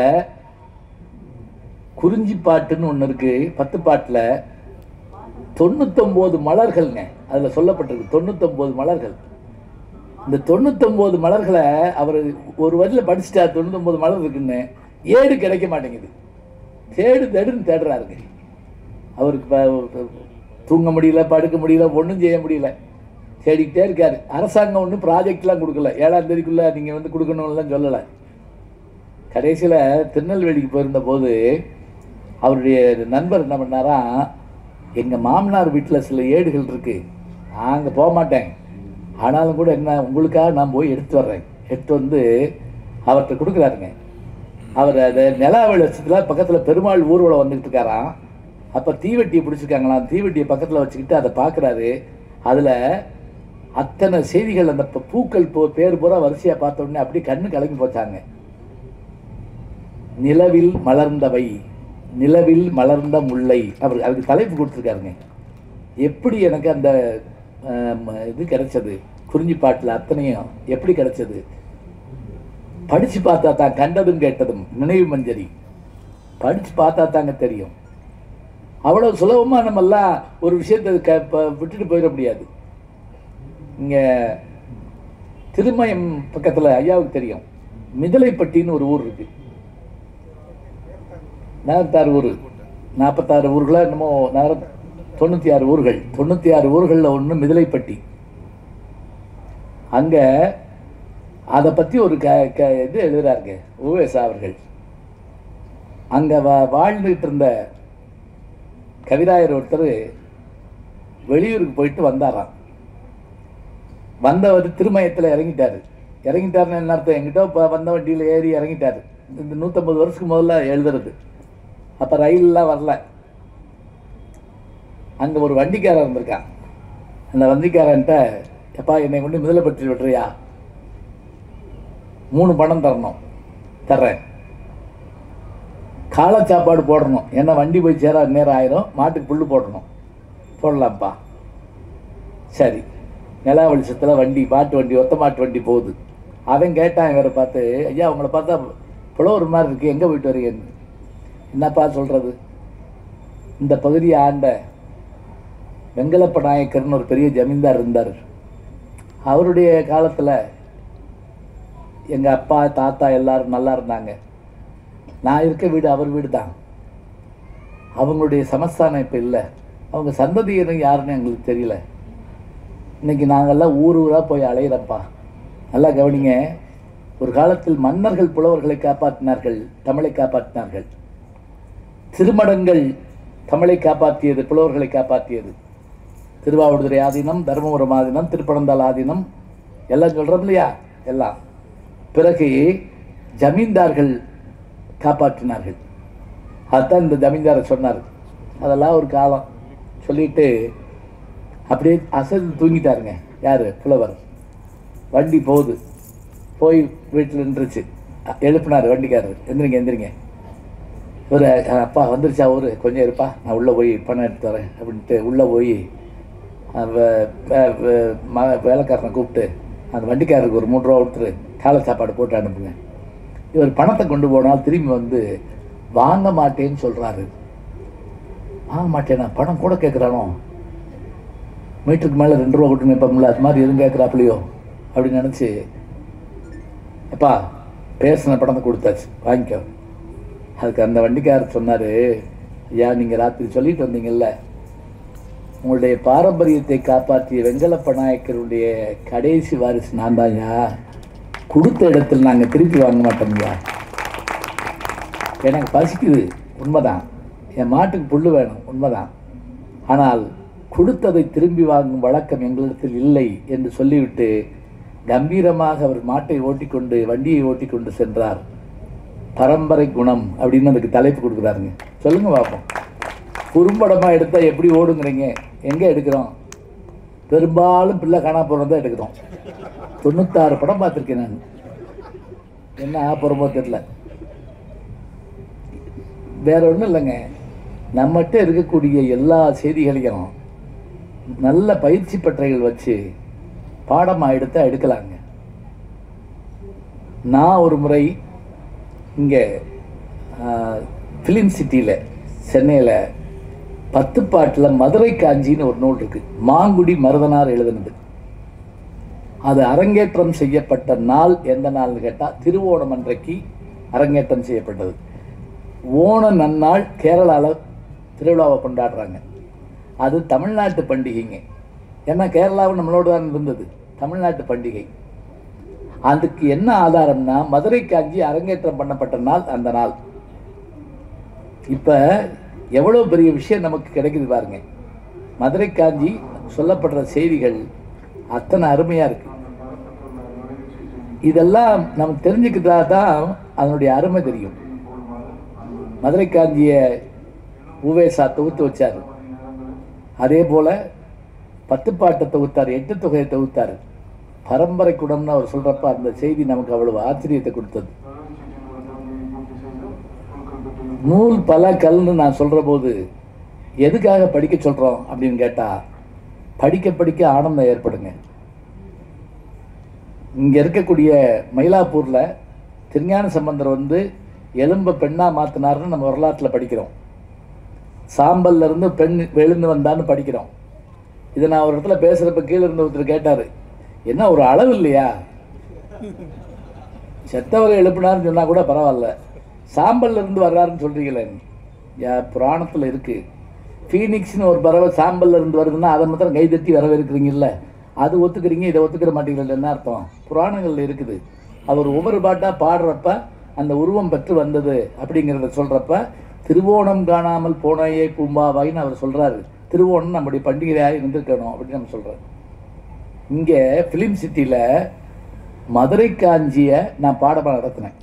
குறிஞ்சி பாட்டுன்னு ஒன்று இருக்குது. பத்து பாட்டில் தொண்ணூத்தொம்போது மலர்கள்ங்க அதில் சொல்லப்பட்டிருக்கு. தொண்ணூத்தொம்போது மலர்கள். இந்த தொண்ணூத்தொம்போது மலர்களை அவர் ஒரு வரியில் படிச்சுட்டா தொண்ணூத்தொம்போது மலர் இருக்குன்னு ஏடு கிடைக்க மாட்டேங்குது. தேடு தேடுன்னு தேடுறாருங்க. அவருக்கு தூங்க முடியல, படுக்க முடியல, ஒன்றும் செய்ய முடியல, தேடிக்கிட்டே இருக்காரு. அரசாங்கம் ஒன்றும் ப்ராஜெக்ட்லாம் கொடுக்கல, ஏழாம் தேதிக்குள்ளே நீங்கள் வந்து கொடுக்கணும்லாம் சொல்லலை. கடைசியில் திருநெல்வேலிக்கு போயிருந்த போது அவருடைய நண்பர் என்ன பண்ணாரா, எங்கள் மாமனார் வீட்டில் சில ஏடுகள் இருக்குது, நான் அங்கே போக மாட்டேன், ஆனாலும் கூட என்ன உங்களுக்காக நான் போய் எடுத்து வர்றேன், எடுத்து வந்து அவர்கிட்ட கொடுக்குறாருங்க. அவர் அதை நிலா வெளிச்சத்தில் பக்கத்தில் பெருமாள் ஊர்வலம் வந்துக்கிட்டு இருக்காராம். அப்போ தீவெட்டியை பிடிச்சிருக்காங்களாம். தீவெட்டியை பக்கத்தில் வச்சுக்கிட்டு அதை பார்க்குறாரு. அதில் அத்தனை செய்திகள், அந்த பூக்கள் போ பேர் பூரா வரிசையாக பார்த்த உடனே அப்படி கண்ணு கலங்கி போச்சாங்க. நிலவில் மலர்ந்தவை, நிலவில் மலர்ந்த முல்லை, அவர் அதுக்கு தலைப்பு கொடுத்துருக்காருங்க. எப்படி எனக்கு அந்த இது கிடைச்சது, குறிஞ்சி பாட்டில் அத்தனையும் எப்படி கிடைச்சது? படித்து பார்த்தா தான், கண்டதும் கேட்டதும் நினைவு மஞ்சரி படித்து பார்த்தா தாங்க தெரியும். அவ்வளோ சுலபமாக நம்மெல்லாம் ஒரு விஷயத்தை க விட்டுட்டு போயிட முடியாது. இங்கே திருமயம் பக்கத்தில் ஐயாவுக்கு தெரியும், மிதலைப்பட்டின்னு ஒரு ஊர் இருக்குது. நாற்பத்தாறு ஊர் நாற்பத்தாறு ஊர்களாக என்னமோ நகர தொண்ணூற்றி ஆறு ஊர்கள் தொண்ணூற்றி ஆறு ஊர்களில் ஒன்று மிதலைப்பட்டி. அங்கே அதை பற்றி ஒரு க க இது எழுதுகிறாருங்க உவேசா அவர்கள். அங்கே வா வாழ்ந்துகிட்டு இருந்த கவிராயர் ஒருத்தர் வெளியூருக்கு போயிட்டு வந்தாராம். வந்தவர் திருமயத்தில் இறங்கிட்டார். இறங்கிட்டாருன்னு என்ன அர்த்தம்? எங்கிட்ட இப்போ வந்த வண்டியில் ஏறி இறங்கிட்டார். இந்த நூற்றம்பது வருஷத்துக்கு முதல்ல எழுதுறது. அப்போ ரயிலெலாம் வரல. அங்கே ஒரு வண்டிக்காரன் இருந்திருக்கான். அந்த வண்டிக்காரன்ட்ட, எப்பா என்னை கொண்டு மிதலைப்பட்டி விட்டுறியா, மூணு பணம் தரணும், தர்றேன், காலை சாப்பாடு போடணும், ஏன்னா வண்டி போய் சேர நேரம் ஆயிரும், மாட்டுக்கு புல் போடணும். போடலாம்ப்பா. சரி. நிலா வெளிச்சத்தில் வண்டி, மாட்டு வண்டி, ஒத்த மாட்டு வண்டி போகுது. அவன் கேட்டான் இவரை பார்த்து, ஐயா உங்களை பார்த்தா புலவர் மாதிரி இருக்குது, எங்கே போயிட்டு வரீங்கன்னு. என்னப்பா சொல்கிறது, இந்த பகுதியை ஆண்ட வெங்கலப்ப நாயக்கர்னு ஒரு பெரிய ஜமீன்தார் இருந்தார். அவருடைய காலத்தில் எங்கள் அப்பா தாத்தா எல்லோரும் நல்லா இருந்தாங்க. நான் இருக்க வீடு அவர் வீடு தான். அவங்களுடைய சமஸ்தானம் இப்போ இல்லை. அவங்க சந்ததியினர் யாருன்னு எங்களுக்கு தெரியல. இன்றைக்கி நாங்கள்லாம் ஊர் ஊராக போய் அலையிறப்பா. நல்லா கவனிங்க. ஒரு காலத்தில் மன்னர்கள் புலவர்களை காப்பாற்றினார்கள், தமிழை காப்பாற்றினார்கள். திருமடங்கள் தமிழை காப்பாற்றியது, புலவர்களை காப்பாற்றியது. திருவாவடுதுறை ஆதீனம், தருமபுரம் ஆதீனம், திருப்பனந்தாள் ஆதீனம் எல்லாம் சொல்கிறோம் இல்லையா, எல்லாம். பிறகு ஜமீன்தார்கள் காப்பாற்றினார்கள். அதுதான் இந்த ஜமீன்தாரை சொன்னார். அதெல்லாம் ஒரு காலம் சொல்லிட்டு அப்படியே அசதி தூங்கிட்டாருங்க. யார்? புலவர். வண்டி போகுது. போய் வீட்டில் நின்றுச்சு. எழுப்பினார் வண்டிக்காரர், எந்திரிங்க எந்திரிங்க. ஒரு அப்பா வந்துருச்சா ஊர், கொஞ்சம் இருப்பா, நான் உள்ளே போய் பணம் எடுத்து வரேன் அப்படின்ட்டு உள்ளே போய் வேலைக்காரனை கூப்பிட்டு அந்த வண்டிக்காரருக்கு ஒரு மூணு ரூபா கொடுத்துரு, காலை சாப்பாடு போட்டு அனுப்புங்க. இவர் பணத்தை கொண்டு போனால் திரும்பி வந்து வாங்க மாட்டேன்னு சொல்கிறாரு. வாங்க மாட்டேனா, பணம் கூட கேட்குறானோ, மீட்டருக்கு மேலே ரெண்டு ரூபா கொடுத்து நிற்போம்ல, அது மாதிரி எதுவும் கேட்குறாப்புலையோ அப்படின்னு நினச்சி, எப்பா பேசின பணத்தை கொடுத்தாச்சு, வாங்கிக்கோ. அதுக்கு அந்த வண்டிக்காரர் சொன்னார், ஐயா நீங்கள் ராத்திரி சொல்லிட்டு வந்தீங்கல்ல, உங்களுடைய பாரம்பரியத்தை காப்பாற்றிய வெங்கலப்ப நாயக்கருடைய கடைசி வாரிசு நான் தான் ஐயா. கொடுத்த இடத்துல நாங்கள் திருப்பி வாங்க மாட்டோம்யா. எனக்கு பசிக்குது, உண்மைதான். என் மாட்டுக்கு புல் வேணும், உண்மைதான். ஆனால் கொடுத்ததை திரும்பி வாங்கும் வழக்கம் எங்களிடத்தில் இல்லை என்று சொல்லிவிட்டு கம்பீரமாக அவர் மாட்டை ஓட்டிக்கொண்டு வண்டியை ஓட்டி கொண்டு சென்றார். பரம்பரை குணம் அப்படின்னு அதுக்கு தலைப்பு கொடுக்குறாருங்க. சொல்லுங்க பார்ப்போம். குறும்படமாக எடுத்தால் எப்படி ஓடுங்கிறீங்க? எங்கே எடுக்கிறோம்? பெரும்பாலும் பிள்ளை காணா போகிறோம் தான் எடுக்கிறோம். தொண்ணூத்தாறு படம் பார்த்துருக்கேன் நான். என்ன ஆ போகிறோமோ தெரியல. வேற ஒன்றும் இல்லைங்க, நம்மகிட்ட இருக்கக்கூடிய எல்லா செய்திகளையும் நல்ல பயிற்சி பட்டறைகள் வச்சு பாடமாக எடுத்தால் எடுக்கலாங்க. நான் ஒரு முறை இங்கே ஃபிலிம் சிட்டியில் சென்னையில் பத்து பாட்டில் மதுரை காஞ்சின்னு ஒரு நூல் இருக்குது. மாங்குடி மருதனார் எழுதுனது. அது அரங்கேற்றம் செய்யப்பட்ட நாள் எந்த நாள்னு கேட்டால் திருவோணம் அன்றைக்கு அரங்கேற்றம் செய்யப்பட்டது. ஓண நன்னாள் கேரளாவில் திருவிழாவை கொண்டாடுறாங்க. அது தமிழ்நாட்டு பண்டிகைங்க. ஏன்னா கேரளாவும் நம்மளோடு தான் இருந்தது, தமிழ்நாட்டு பண்டிகை. அதுக்கு என்ன ஆதாரம்னா மதுரை காஞ்சி அரங்கேற்றம் பண்ணப்பட்ட நாள் அந்த நாள். இப்போ எவ்வளோ பெரிய விஷயம் நமக்கு கிடைக்குது பாருங்க. மதுரை காஞ்சி சொல்லப்படுற செய்திகள் அத்தனை அருமையாக இருக்கு. இதெல்லாம் நம்ம தெரிஞ்சுக்கிட்டா தான் அதனுடைய அருமை தெரியும். மதுரை காஞ்சியை உவேசா தொகுத்து வச்சார். அதே போல் பத்து பாட்டை தொகுத்தார், எட்டு தொகையை தொகுத்தார். பரம்பரை குணம்னு அவர் சொல்கிறப்ப அந்த செய்தி நமக்கு அவ்வளவு ஆச்சரியத்தை கொடுத்தது. நூல் பல கல்னு நான் சொல்கிற போது எதுக்காக படிக்க சொல்கிறோம் அப்படின்னு கேட்டால், படிக்க படிக்க ஆனந்தம் ஏற்படுங்க. இங்கே இருக்கக்கூடிய மயிலாப்பூரில் திருஞான சம்பந்தர் வந்து எலும்பை பெண்ணாக மாற்றினார்னு நம்ம வரலாற்றில் படிக்கிறோம். சாம்பல்ல இருந்து பெண் எழுந்து வந்தான்னு படிக்கிறோம். இதை நான் ஒரு இடத்துல பேசுகிறப்ப கீழே இருந்த ஒருத்தர் கேட்டார், என்ன ஒரு அளவு இல்லையா, செத்தவரை எழுப்பினார்னு சொன்னால் கூட பரவாயில்ல, சாம்பல்ல இருந்து வர்றாருன்னு சொல்கிறீங்களே. யா புராணத்தில் இருக்குது, ஃபீனிக்ஸ்னு ஒரு பறவை சாம்பல்ல இருந்து வருதுன்னா அதை மாத்திரம் கைதட்டி வரவேற்கிறீங்கல்ல, அது ஒத்துக்கிறீங்க, இதை ஒத்துக்கிற மாட்டீங்களா, என்ன அர்த்தம்? புராணங்கள் இருக்குது. அவர் ஒவ்வொரு பாட்டாக பாடுறப்ப அந்த உருவம் பெற்று வந்தது அப்படிங்கிறத சொல்கிறப்ப திருவோணம் காணாமல் போனையே பூம்பாவாயின்னு அவர் சொல்கிறாரு. திருவோணம் நம்முடைய பண்டிகையாக இருந்திருக்கணும் அப்படின்னு நம்ம சொல்கிறார். இங்கே ஃபிலிம் சிட்டியில் மதுரை காஞ்சியை நான் பாடமாக நடத்தினேன்.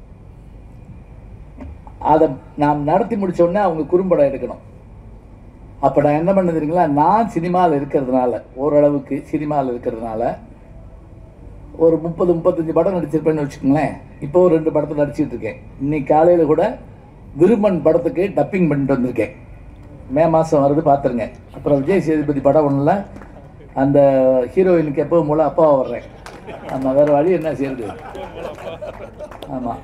அதை நான் நடத்தி முடித்த உடனே அவங்க குறும்படம் எடுக்கணும். அப்போ நான் என்ன பண்ண தெரியுங்களா, நான் சினிமாவில் இருக்கிறதுனால, ஓரளவுக்கு சினிமாவில் இருக்கிறதுனால ஒரு முப்பது முப்பத்தஞ்சு படம் நடிச்சிருப்பேன்னு வச்சுக்கோங்களேன். இப்போ ஒரு ரெண்டு படத்தில் நடிச்சிட்டு இருக்கேன். இன்னைக்கு காலையில் கூட விருமன் படத்துக்கு டப்பிங் பண்ணிட்டு வந்திருக்கேன். மே மாதம் வருது, பார்த்துருங்க. அப்புறம் விஜய் சேதுபதி படம் ஒன்றில் அந்த ஹீரோயினுக்கு எப்போவும் போல அப்பாவை வர்றேன். ஆமாம், வேறு வழி என்ன செய்யுது. ஆமாம்,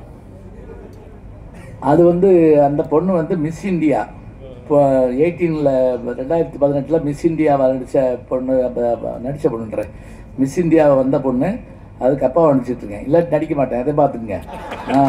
அது வந்து அந்த பொண்ணு வந்து மிஸ் இந்தியா இப்போ எயிட்டீனில் ரெண்டாயிரத்தி பதினெட்டில் மிஸ் இந்தியாவை நடித்த பொண்ணு, நடித்த பொண்ணுன்றேன், மிஸ் இந்தியாவை வந்த பொண்ணு, அதுக்கு அப்பாவை நடிச்சிட்ருக்கேன். இல்லாட்டி நடிக்க மாட்டேன், அதை பார்த்துக்குங்க. ஆ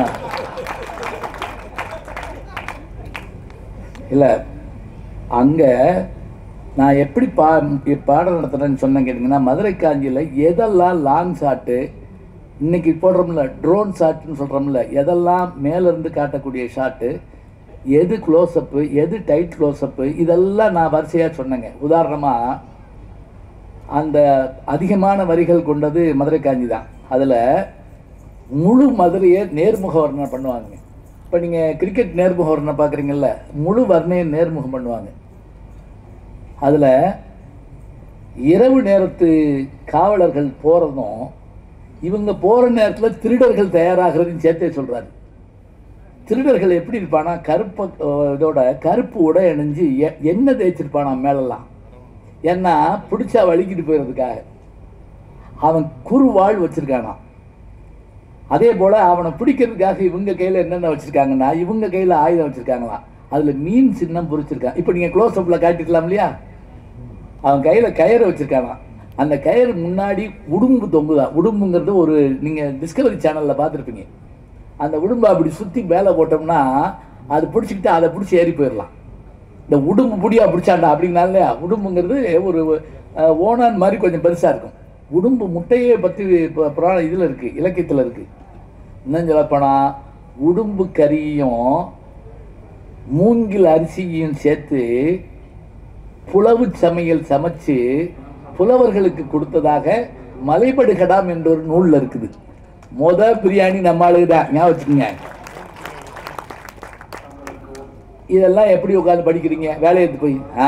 இல்லை, அங்கே நான் எப்படி பா பாடம் நடத்துகிறேன்னு சொன்னேன் கேட்டிங்கன்னா, மதுரை காஞ்சியில் எதெல்லாம் லாங் ஷாட்டு, இன்றைக்கி போடுறோம்ல ட்ரோன் ஷாட்டுன்னு சொல்கிறோம்ல, எதெல்லாம் மேலேருந்து காட்டக்கூடிய ஷாட்டு, எது க்ளோஸ்அப்பு, எது டைட் க்ளோஸ்அப்பு, இதெல்லாம் நான் வரிசையாக சொன்னேங்க. உதாரணமாக அந்த அதிகமான வரிகள் கொண்டது மதுரை காஞ்சி தான். அதில் முழு மதுரையை நேர்முக வர்ணனை பண்ணுவாங்க. இப்போ நீங்கள் கிரிக்கெட் நேர்முக வர்ணனை பார்க்குறீங்கல்ல, முழு வர்ணையை நேர்முகம் பண்ணுவாங்க. அதில் இரவு நேரத்து காவலர்கள் போகிறதும் இவங்க போகிற நேரத்தில் திருடர்கள் தயாராகிறதையும் சேர்த்தே சொல்கிறாரு. திருடர்கள் எப்படி இருப்பானா, கருப்பை இதோட கருப்பு உடை அணிஞ்சு எண்ணெய் தேய்ச்சிருப்பானா மேலெல்லாம், ஏன்னா பிடிச்சா வலிக்கிட்டு போயிடுறதுக்காக. அவன் குறுவாள் வச்சுருக்கானா. அதே போல் அவனை பிடிக்கிறதுக்காக இவங்க கையில் என்னென்ன வச்சுருக்காங்கன்னா, இவங்க கையில் ஆயுதம் வச்சுருக்காங்களாம். அதில் மீன் சின்னம் பொறிச்சிருக்கான். இப்போ நீங்கள் க்ளோஸ் அப்பில் காட்டிக்கலாம் இல்லையா, அவன் கையில் கயிறு வச்சுருக்கானா. அந்த கயிறு முன்னாடி உடும்பு தொங்குதான். உடும்புங்கிறது ஒரு நீங்கள் டிஸ்கவரி சேனலில் பார்த்துருப்பீங்க. அந்த உடும்பை அப்படி சுற்றி மேலே போட்டோம்னா அது பிடிச்சிக்கிட்டு அதை பிடிச்சி ஏறி போயிடலாம். இந்த உடும்பு புடியா பிடிச்சாண்டா அப்படின்னா இல்லையா, உடும்புங்கிறது ஒரு ஓனான் மாதிரி கொஞ்சம் பெருசாக இருக்கும். உடும்பு முட்டையை பற்றி இப்போ புராண இதில் இருக்குது, இலக்கியத்தில் இருக்குது. இன்னும் சொல்லப்போனால் உடும்பு கறியும் மூங்கில் அரிசியையும் சேர்த்து புலவு சமையல் சமைச்சு புலவர்களுக்கு கொடுத்ததாக மலைபடுகடாம் என்ற ஒரு நூலில் இருக்குது. மொத பிரியாணி நம்ம ஆளுக்கு தான், ஞாபகம் வச்சுக்கோங்க. இதெல்லாம் எப்படி உட்காந்து படிக்கிறீங்க வேலையை போய்? ஆ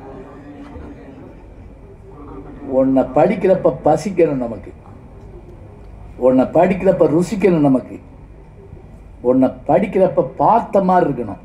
உன்னை படிக்கிறப்ப பசிக்கணும் நமக்கு, உன்னை படிக்கிறப்ப ருசிக்கணும் நமக்கு, உன்னை படிக்கிறப்ப பார்த்த மாதிரி இருக்கணும்.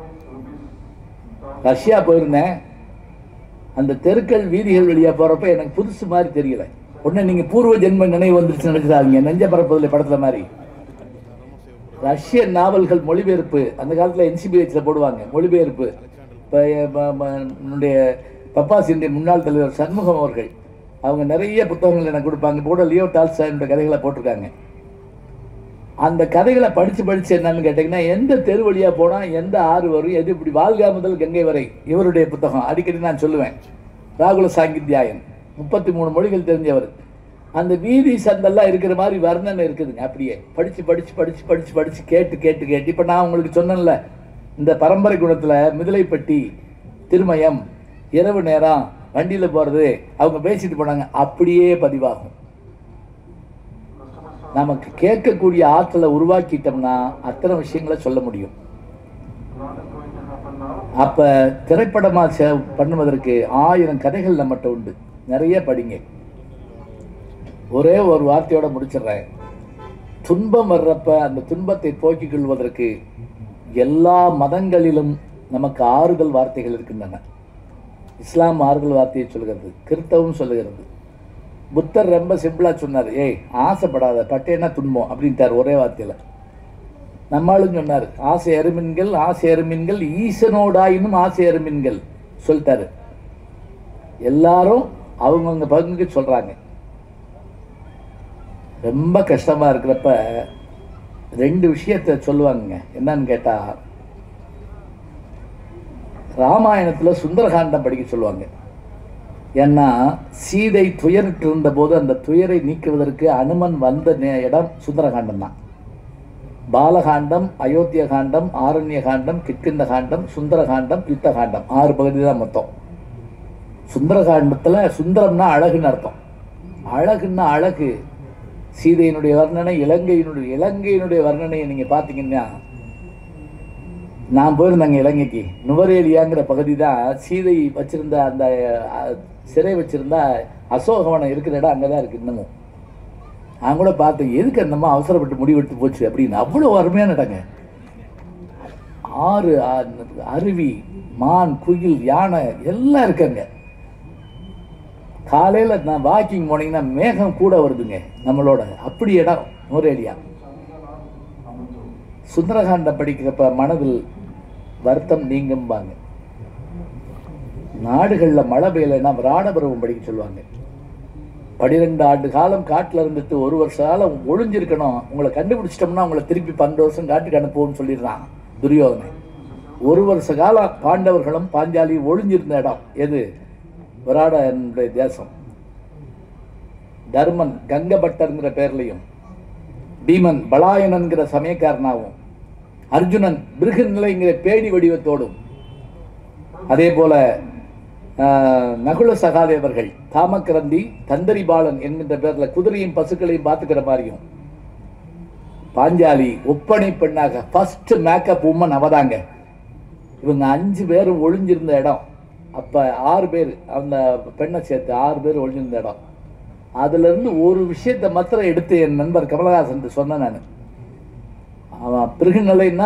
ரஷ்யா போயிருந்தேன். அந்த தெருக்கள் வீதிகள் வழியாக போகிறப்ப எனக்கு புதுசு மாதிரி தெரியல. உடனே நீங்கள் பூர்வ ஜென்ம நினைவு வந்துருச்சு நினைச்சிடாதீங்க, நெஞ்ச பரப்பதில் படத்தில் மாதிரி. ரஷ்ய நாவல்கள் மொழிபெயர்ப்பு அந்த காலத்தில் என்சிபிஹெச்சில் போடுவாங்க மொழிபெயர்ப்பு. இப்போ என்னுடைய பப்பாசியுடைய முன்னாள் தலைவர் சண்முகம் அவர்கள் அவங்க நிறைய புத்தகங்கள் எனக்கு கொடுப்பாங்க. கூட லியோ டால்ஸ்டாயினுடைய கதைகளை போட்டிருக்காங்க. அந்த கதைகளை படித்து படித்து என்னன்னு கேட்டிங்கன்னா, எந்த தெரு வழியாக போனால் எந்த ஆறு வரும், எது இப்படி வாழ்கா முதல் கங்கை வரை இவருடைய புத்தகம் அடிக்கடி நான் சொல்லுவேன். ராகுல சாங்கித்யாயன் முப்பத்தி மூணு மொழிகள் தெரிஞ்சவர். அந்த வீதி சந்தெல்லாம் இருக்கிற மாதிரி வர்ணனை இருக்குதுங்க. அப்படியே படித்து படித்து படித்து படித்து படித்து கேட்டு கேட்டு கேட்டு இப்போ நான் உங்களுக்கு சொன்னேன்ல, இந்த பரம்பரை குணத்தில் மிதிலைப்பட்டி, திருமயம், இரவு நேரம் வண்டியில் போகிறது, அவங்க பேசிட்டு போனாங்க, அப்படியே பதிவாகும். நமக்கு கேட்கக்கூடிய ஆற்றலை உருவாக்கிட்டோம்னா அத்தனை விஷயங்களை சொல்ல முடியும். அப்போ திரைப்படமாக பண்ணுவதற்கு ஆயிரம் கதைகள் நம்மகிட்ட உண்டு, நிறைய படிங்க. ஒரே ஒரு வார்த்தையோட முடிச்சிடுறேன். துன்பம் வர்றப்ப அந்த துன்பத்தை போக்கிக் கொள்வதற்கு எல்லா மதங்களிலும் நமக்கு ஆறுதல் வார்த்தைகள் இருக்கின்றன. இஸ்லாம் ஆறுதல் வார்த்தையை சொல்கிறது, கிறிஸ்தவம் சொல்லுகிறது. புத்தர் ரொம்ப சிம்பிளாக சொன்னார், ஏய் ஆசைப்படாத, பட்டேன்னா துன்பம் அப்படின்ட்டார் ஒரே வார்த்தையில். நம்மளும் சொன்னார், ஆசை அருமின்கள் ஆசை அருமின்கள் ஈசனோடாயினும் ஆசை அருமின்கள் சொல்லிட்டாரு. எல்லாரும் அவங்கவுங்க பங்குக்கு சொல்றாங்க. ரொம்ப கஷ்டமா இருக்கிறப்ப ரெண்டு விஷயத்த சொல்லுவாங்க. என்னன்னு கேட்டா, ராமாயணத்துல சுந்தரகாண்டம் படிக்க சொல்லுவாங்க. ஏன்னா சீதை துயரிட்டு இருந்த போது அந்த துயரை நீக்குவதற்கு அனுமன் வந்த இடம் சுந்தரகாண்டம் தான். பாலகாண்டம், அயோத்திய காண்டம், ஆரண்ய காண்டம், கிட்கிந்த காண்டம், சுந்தரகாண்டம், யுத்த காண்டம், ஆறு பகுதி தான் மொத்தம். சுந்தரகாண்டத்துல சுந்தரம்னா அழகுன்னு அர்த்தம். அழகுன்னா அழகு. சீதையினுடைய வர்ணனை, இலங்கையினுடைய இலங்கையினுடைய வர்ணனையை நீங்க பாத்தீங்கன்னா, நான் போயிருந்தாங்க இலங்கைக்கு. நுவரேலியாங்கிற பகுதி தான் சீதை வச்சிருந்த அந்த சிறை வச்சிருந்தா அசோகவனம் இருக்கிற இடம் அங்கதான் இருக்கு இன்னமும். நான் கூட பார்த்தேன், எதுக்கு அந்தம்மா அவசரப்பட்டு முடிவெடுத்து போச்சு அப்படின்னு. அவ்வளவு அருமையான இடங்க. ஆறு, அருவி, மான், குயில், யானை எல்லாம் இருக்காங்க. காலையில நான் வாக்கிங் போனீங்கன்னா மேகம் கூட வருதுங்க நம்மளோட. அப்படி இடம் நுவரேலியா. சுந்தரகாண்டம் படிக்கிறப்ப மனதில் வருத்தம் நீங்கும்பாங்க. நாடுகள்ல மழை பெய்யலைன்னா விராடபருவம் படிக்க சொல்லுவாங்க. பனிரெண்டு ஆண்டு காலம் காட்டில் இருந்துட்டு ஒரு வருஷ காலம் ஒளிஞ்சிருக்கணும், உங்களை கண்டுபிடிச்சிட்டோம்னா உங்களை திருப்பி பன்னெண்டு வருஷம் காட்டுக்கு அனுப்புவோம்னு சொல்லிடுறான் துரியோதனை. ஒரு வருஷ காலம் பாண்டவர்களும் பாஞ்சாலியும் ஒளிஞ்சிருந்த இடம் எது? விராடனுடைய தேசம். தர்மன் கங்கபட்டர்ங்கிற பேர்லையும், பீமன் பலாயனன்கிற சமயக்காரனாகவும், அர்ஜுனன் பிருகநிலைங்கிற பேடி வடிவத்தோடும், அதே போல நகுல சகாதேவர்கள் தாமக்கரந்தி தந்தரி பாலன் என்கின்ற பேர்ல குதிரையும் பசுக்களையும் பார்த்துக்கிற மாதிரியும், பாஞ்சாலி ஒப்பனை பெண்ணாக ஃபர்ஸ்ட் மேக்கப் உமன் அவதாங்க. இவங்க அஞ்சு பேரும் ஒளிஞ்சிருந்த இடம். அப்ப ஆறு பேர், அந்த பெண்ணை சேர்த்து ஆறு பேர் ஒளிஞ்சிருந்த இடம். அதுல இருந்து ஒரு விஷயத்தை மாத்திரம் எடுத்து என் நண்பர் கமலஹாசன் சொன்ன நான். அவன் பிருகுநிலைன்னா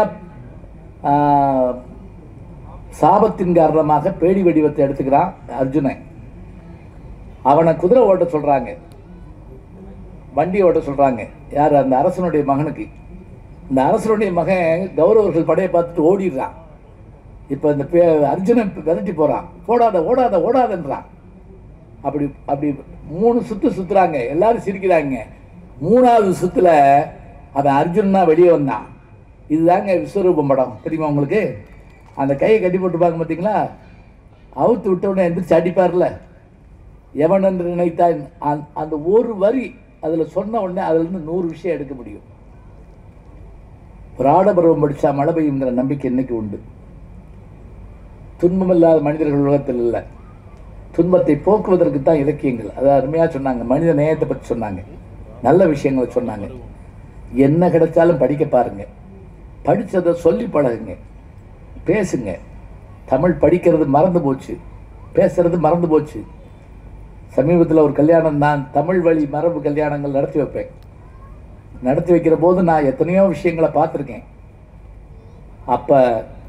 சாபத்தின் காரணமாக பேடி வடிவத்தை எடுத்துக்கிறான் அர்ஜுனன். அவனை குதிரை ஓட்ட சொல்றாங்க, வண்டி ஓட்ட சொல்றாங்க. யார்? அந்த அரசனுடைய மகனுக்கு. இந்த அரசனுடைய மகன் கௌரவர்கள் படையை பார்த்துட்டு ஓடிடுறான். இப்ப இந்த அர்ஜுனன் விரட்டி போறான், போடாத ஓடாத ஓடாதன்றான். அப்படி அப்படி மூணு சுத்து சுத்துறாங்க, எல்லாரும் சிரிக்கிறாங்க. மூணாவது சுத்துல அவன் அர்ஜுனா வெளியே வந்தான். இதுதாங்க விஸ்வரூபம் படம், தெரியுமா உங்களுக்கு? அந்த கையை கட்டி போட்டுப்பாங்க பார்த்தீங்களா? அவுத்து விட்ட உடனே எந்திரிச்சு அடிப்பார்ல, எவன் என்று நினைத்தான். அந்த ஒரு வரி அதுல சொன்ன உடனே அதுல இருந்து நூறு விஷயம் எடுக்க முடியும். விராடபருவம் படிச்சா மழை பெய்யுங்கிற நம்பிக்கை இன்னைக்கு உண்டு. துன்பமில்லாத மனிதர்கள் உலகத்தில் இல்லை. துன்பத்தை போக்குவதற்கு தான் இலக்கியங்கள். அதை அருமையாக சொன்னாங்க. மனித நேயத்தை பற்றி சொன்னாங்க, நல்ல விஷயங்களை சொன்னாங்க. என்ன கிடைச்சாலும் படிக்க பாருங்க, படித்ததை சொல்லி பழகுங்க, பேசுங்க. தமிழ் படிக்கிறது மறந்து போச்சு, பேசுறது மறந்து போச்சு. சமீபத்தில் ஒரு கல்யாணம், நான் தமிழ் வழி மரபு கல்யாணங்கள் நடத்தி வைப்பேன். நடத்தி வைக்கிற போது நான் எத்தனையோ விஷயங்களை பார்த்துருக்கேன். அப்போ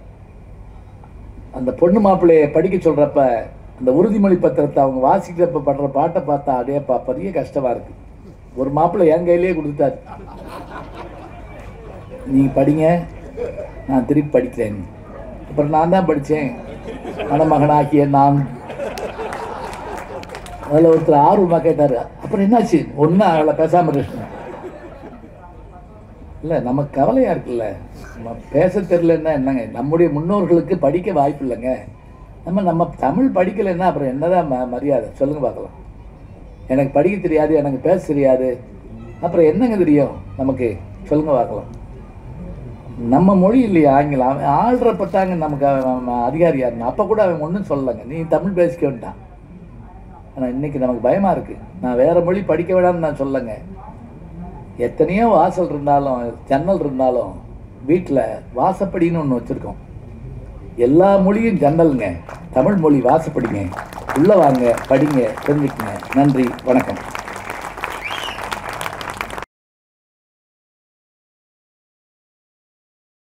அந்த பொண்ணு மாப்பிள்ளையை படிக்க சொல்கிறப்ப அந்த உறுதிமொழி பத்திரத்தை அவங்க வாசிக்கிறப்ப படுற பாட்டை பார்த்தா அடையப்பா பெரிய கஷ்டமாக இருக்கு. ஒரு மாப்பிள்ளை என் கையிலேயே கொடுத்துட்டாரு, நீங்கள் படிங்க, நான் திருப்பி படிக்கிறேன். அப்புறம் நான் தான் படித்தேன், மணமகனாகிய நான். அதில் ஒருத்தர் ஆர்வமாக கேட்டார், அப்புறம் என்னாச்சு? ஒன்றும் அவளை பேசாமல் இருக்கணும். இல்லை, நமக்கு கவலையாக இருக்குல்ல, நம்ம பேச தெரியலன்னா என்னங்க? நம்முடைய முன்னோர்களுக்கு படிக்க வாய்ப்பு இல்லைங்க. நம்ம நம்ம தமிழ் படிக்கலைன்னா அப்புறம் என்னதான் ம மரியாதை சொல்லுங்க பார்க்கலாம். எனக்கு படிக்க தெரியாது, எனக்கு பேச தெரியாது, அப்புறம் என்னங்க தெரியும் நமக்கு? சொல்லுங்க பார்க்கலாம். நம்ம மொழி இல்லையா ஆங்கிலம்? அவன் ஆள்றப்பட்டாங்க நமக்கு அதிகாரியாக இருந்தான். அப்போ கூட அவன் ஒன்றும் சொல்லலைங்க, நீ தமிழ் பேசிக்க வேண்டாம். ஆனால் இன்னைக்கு நமக்கு பயமாக இருக்குது. நான் வேறு மொழி படிக்க வேண்டாம்னு நான் சொல்லலைங்க. எத்தனையோ வாசல் இருந்தாலும் ஜன்னல் இருந்தாலும் வீட்டில் வாசப்படின்னு ஒன்று வச்சுருக்கோம். எல்லா மொழியும் ஜன்னலுங்க, தமிழ் மொழி வாசப்படிங்க. உள்ளே வாங்க, படிங்க, தெரிஞ்சுக்குங்க. நன்றி, வணக்கம்.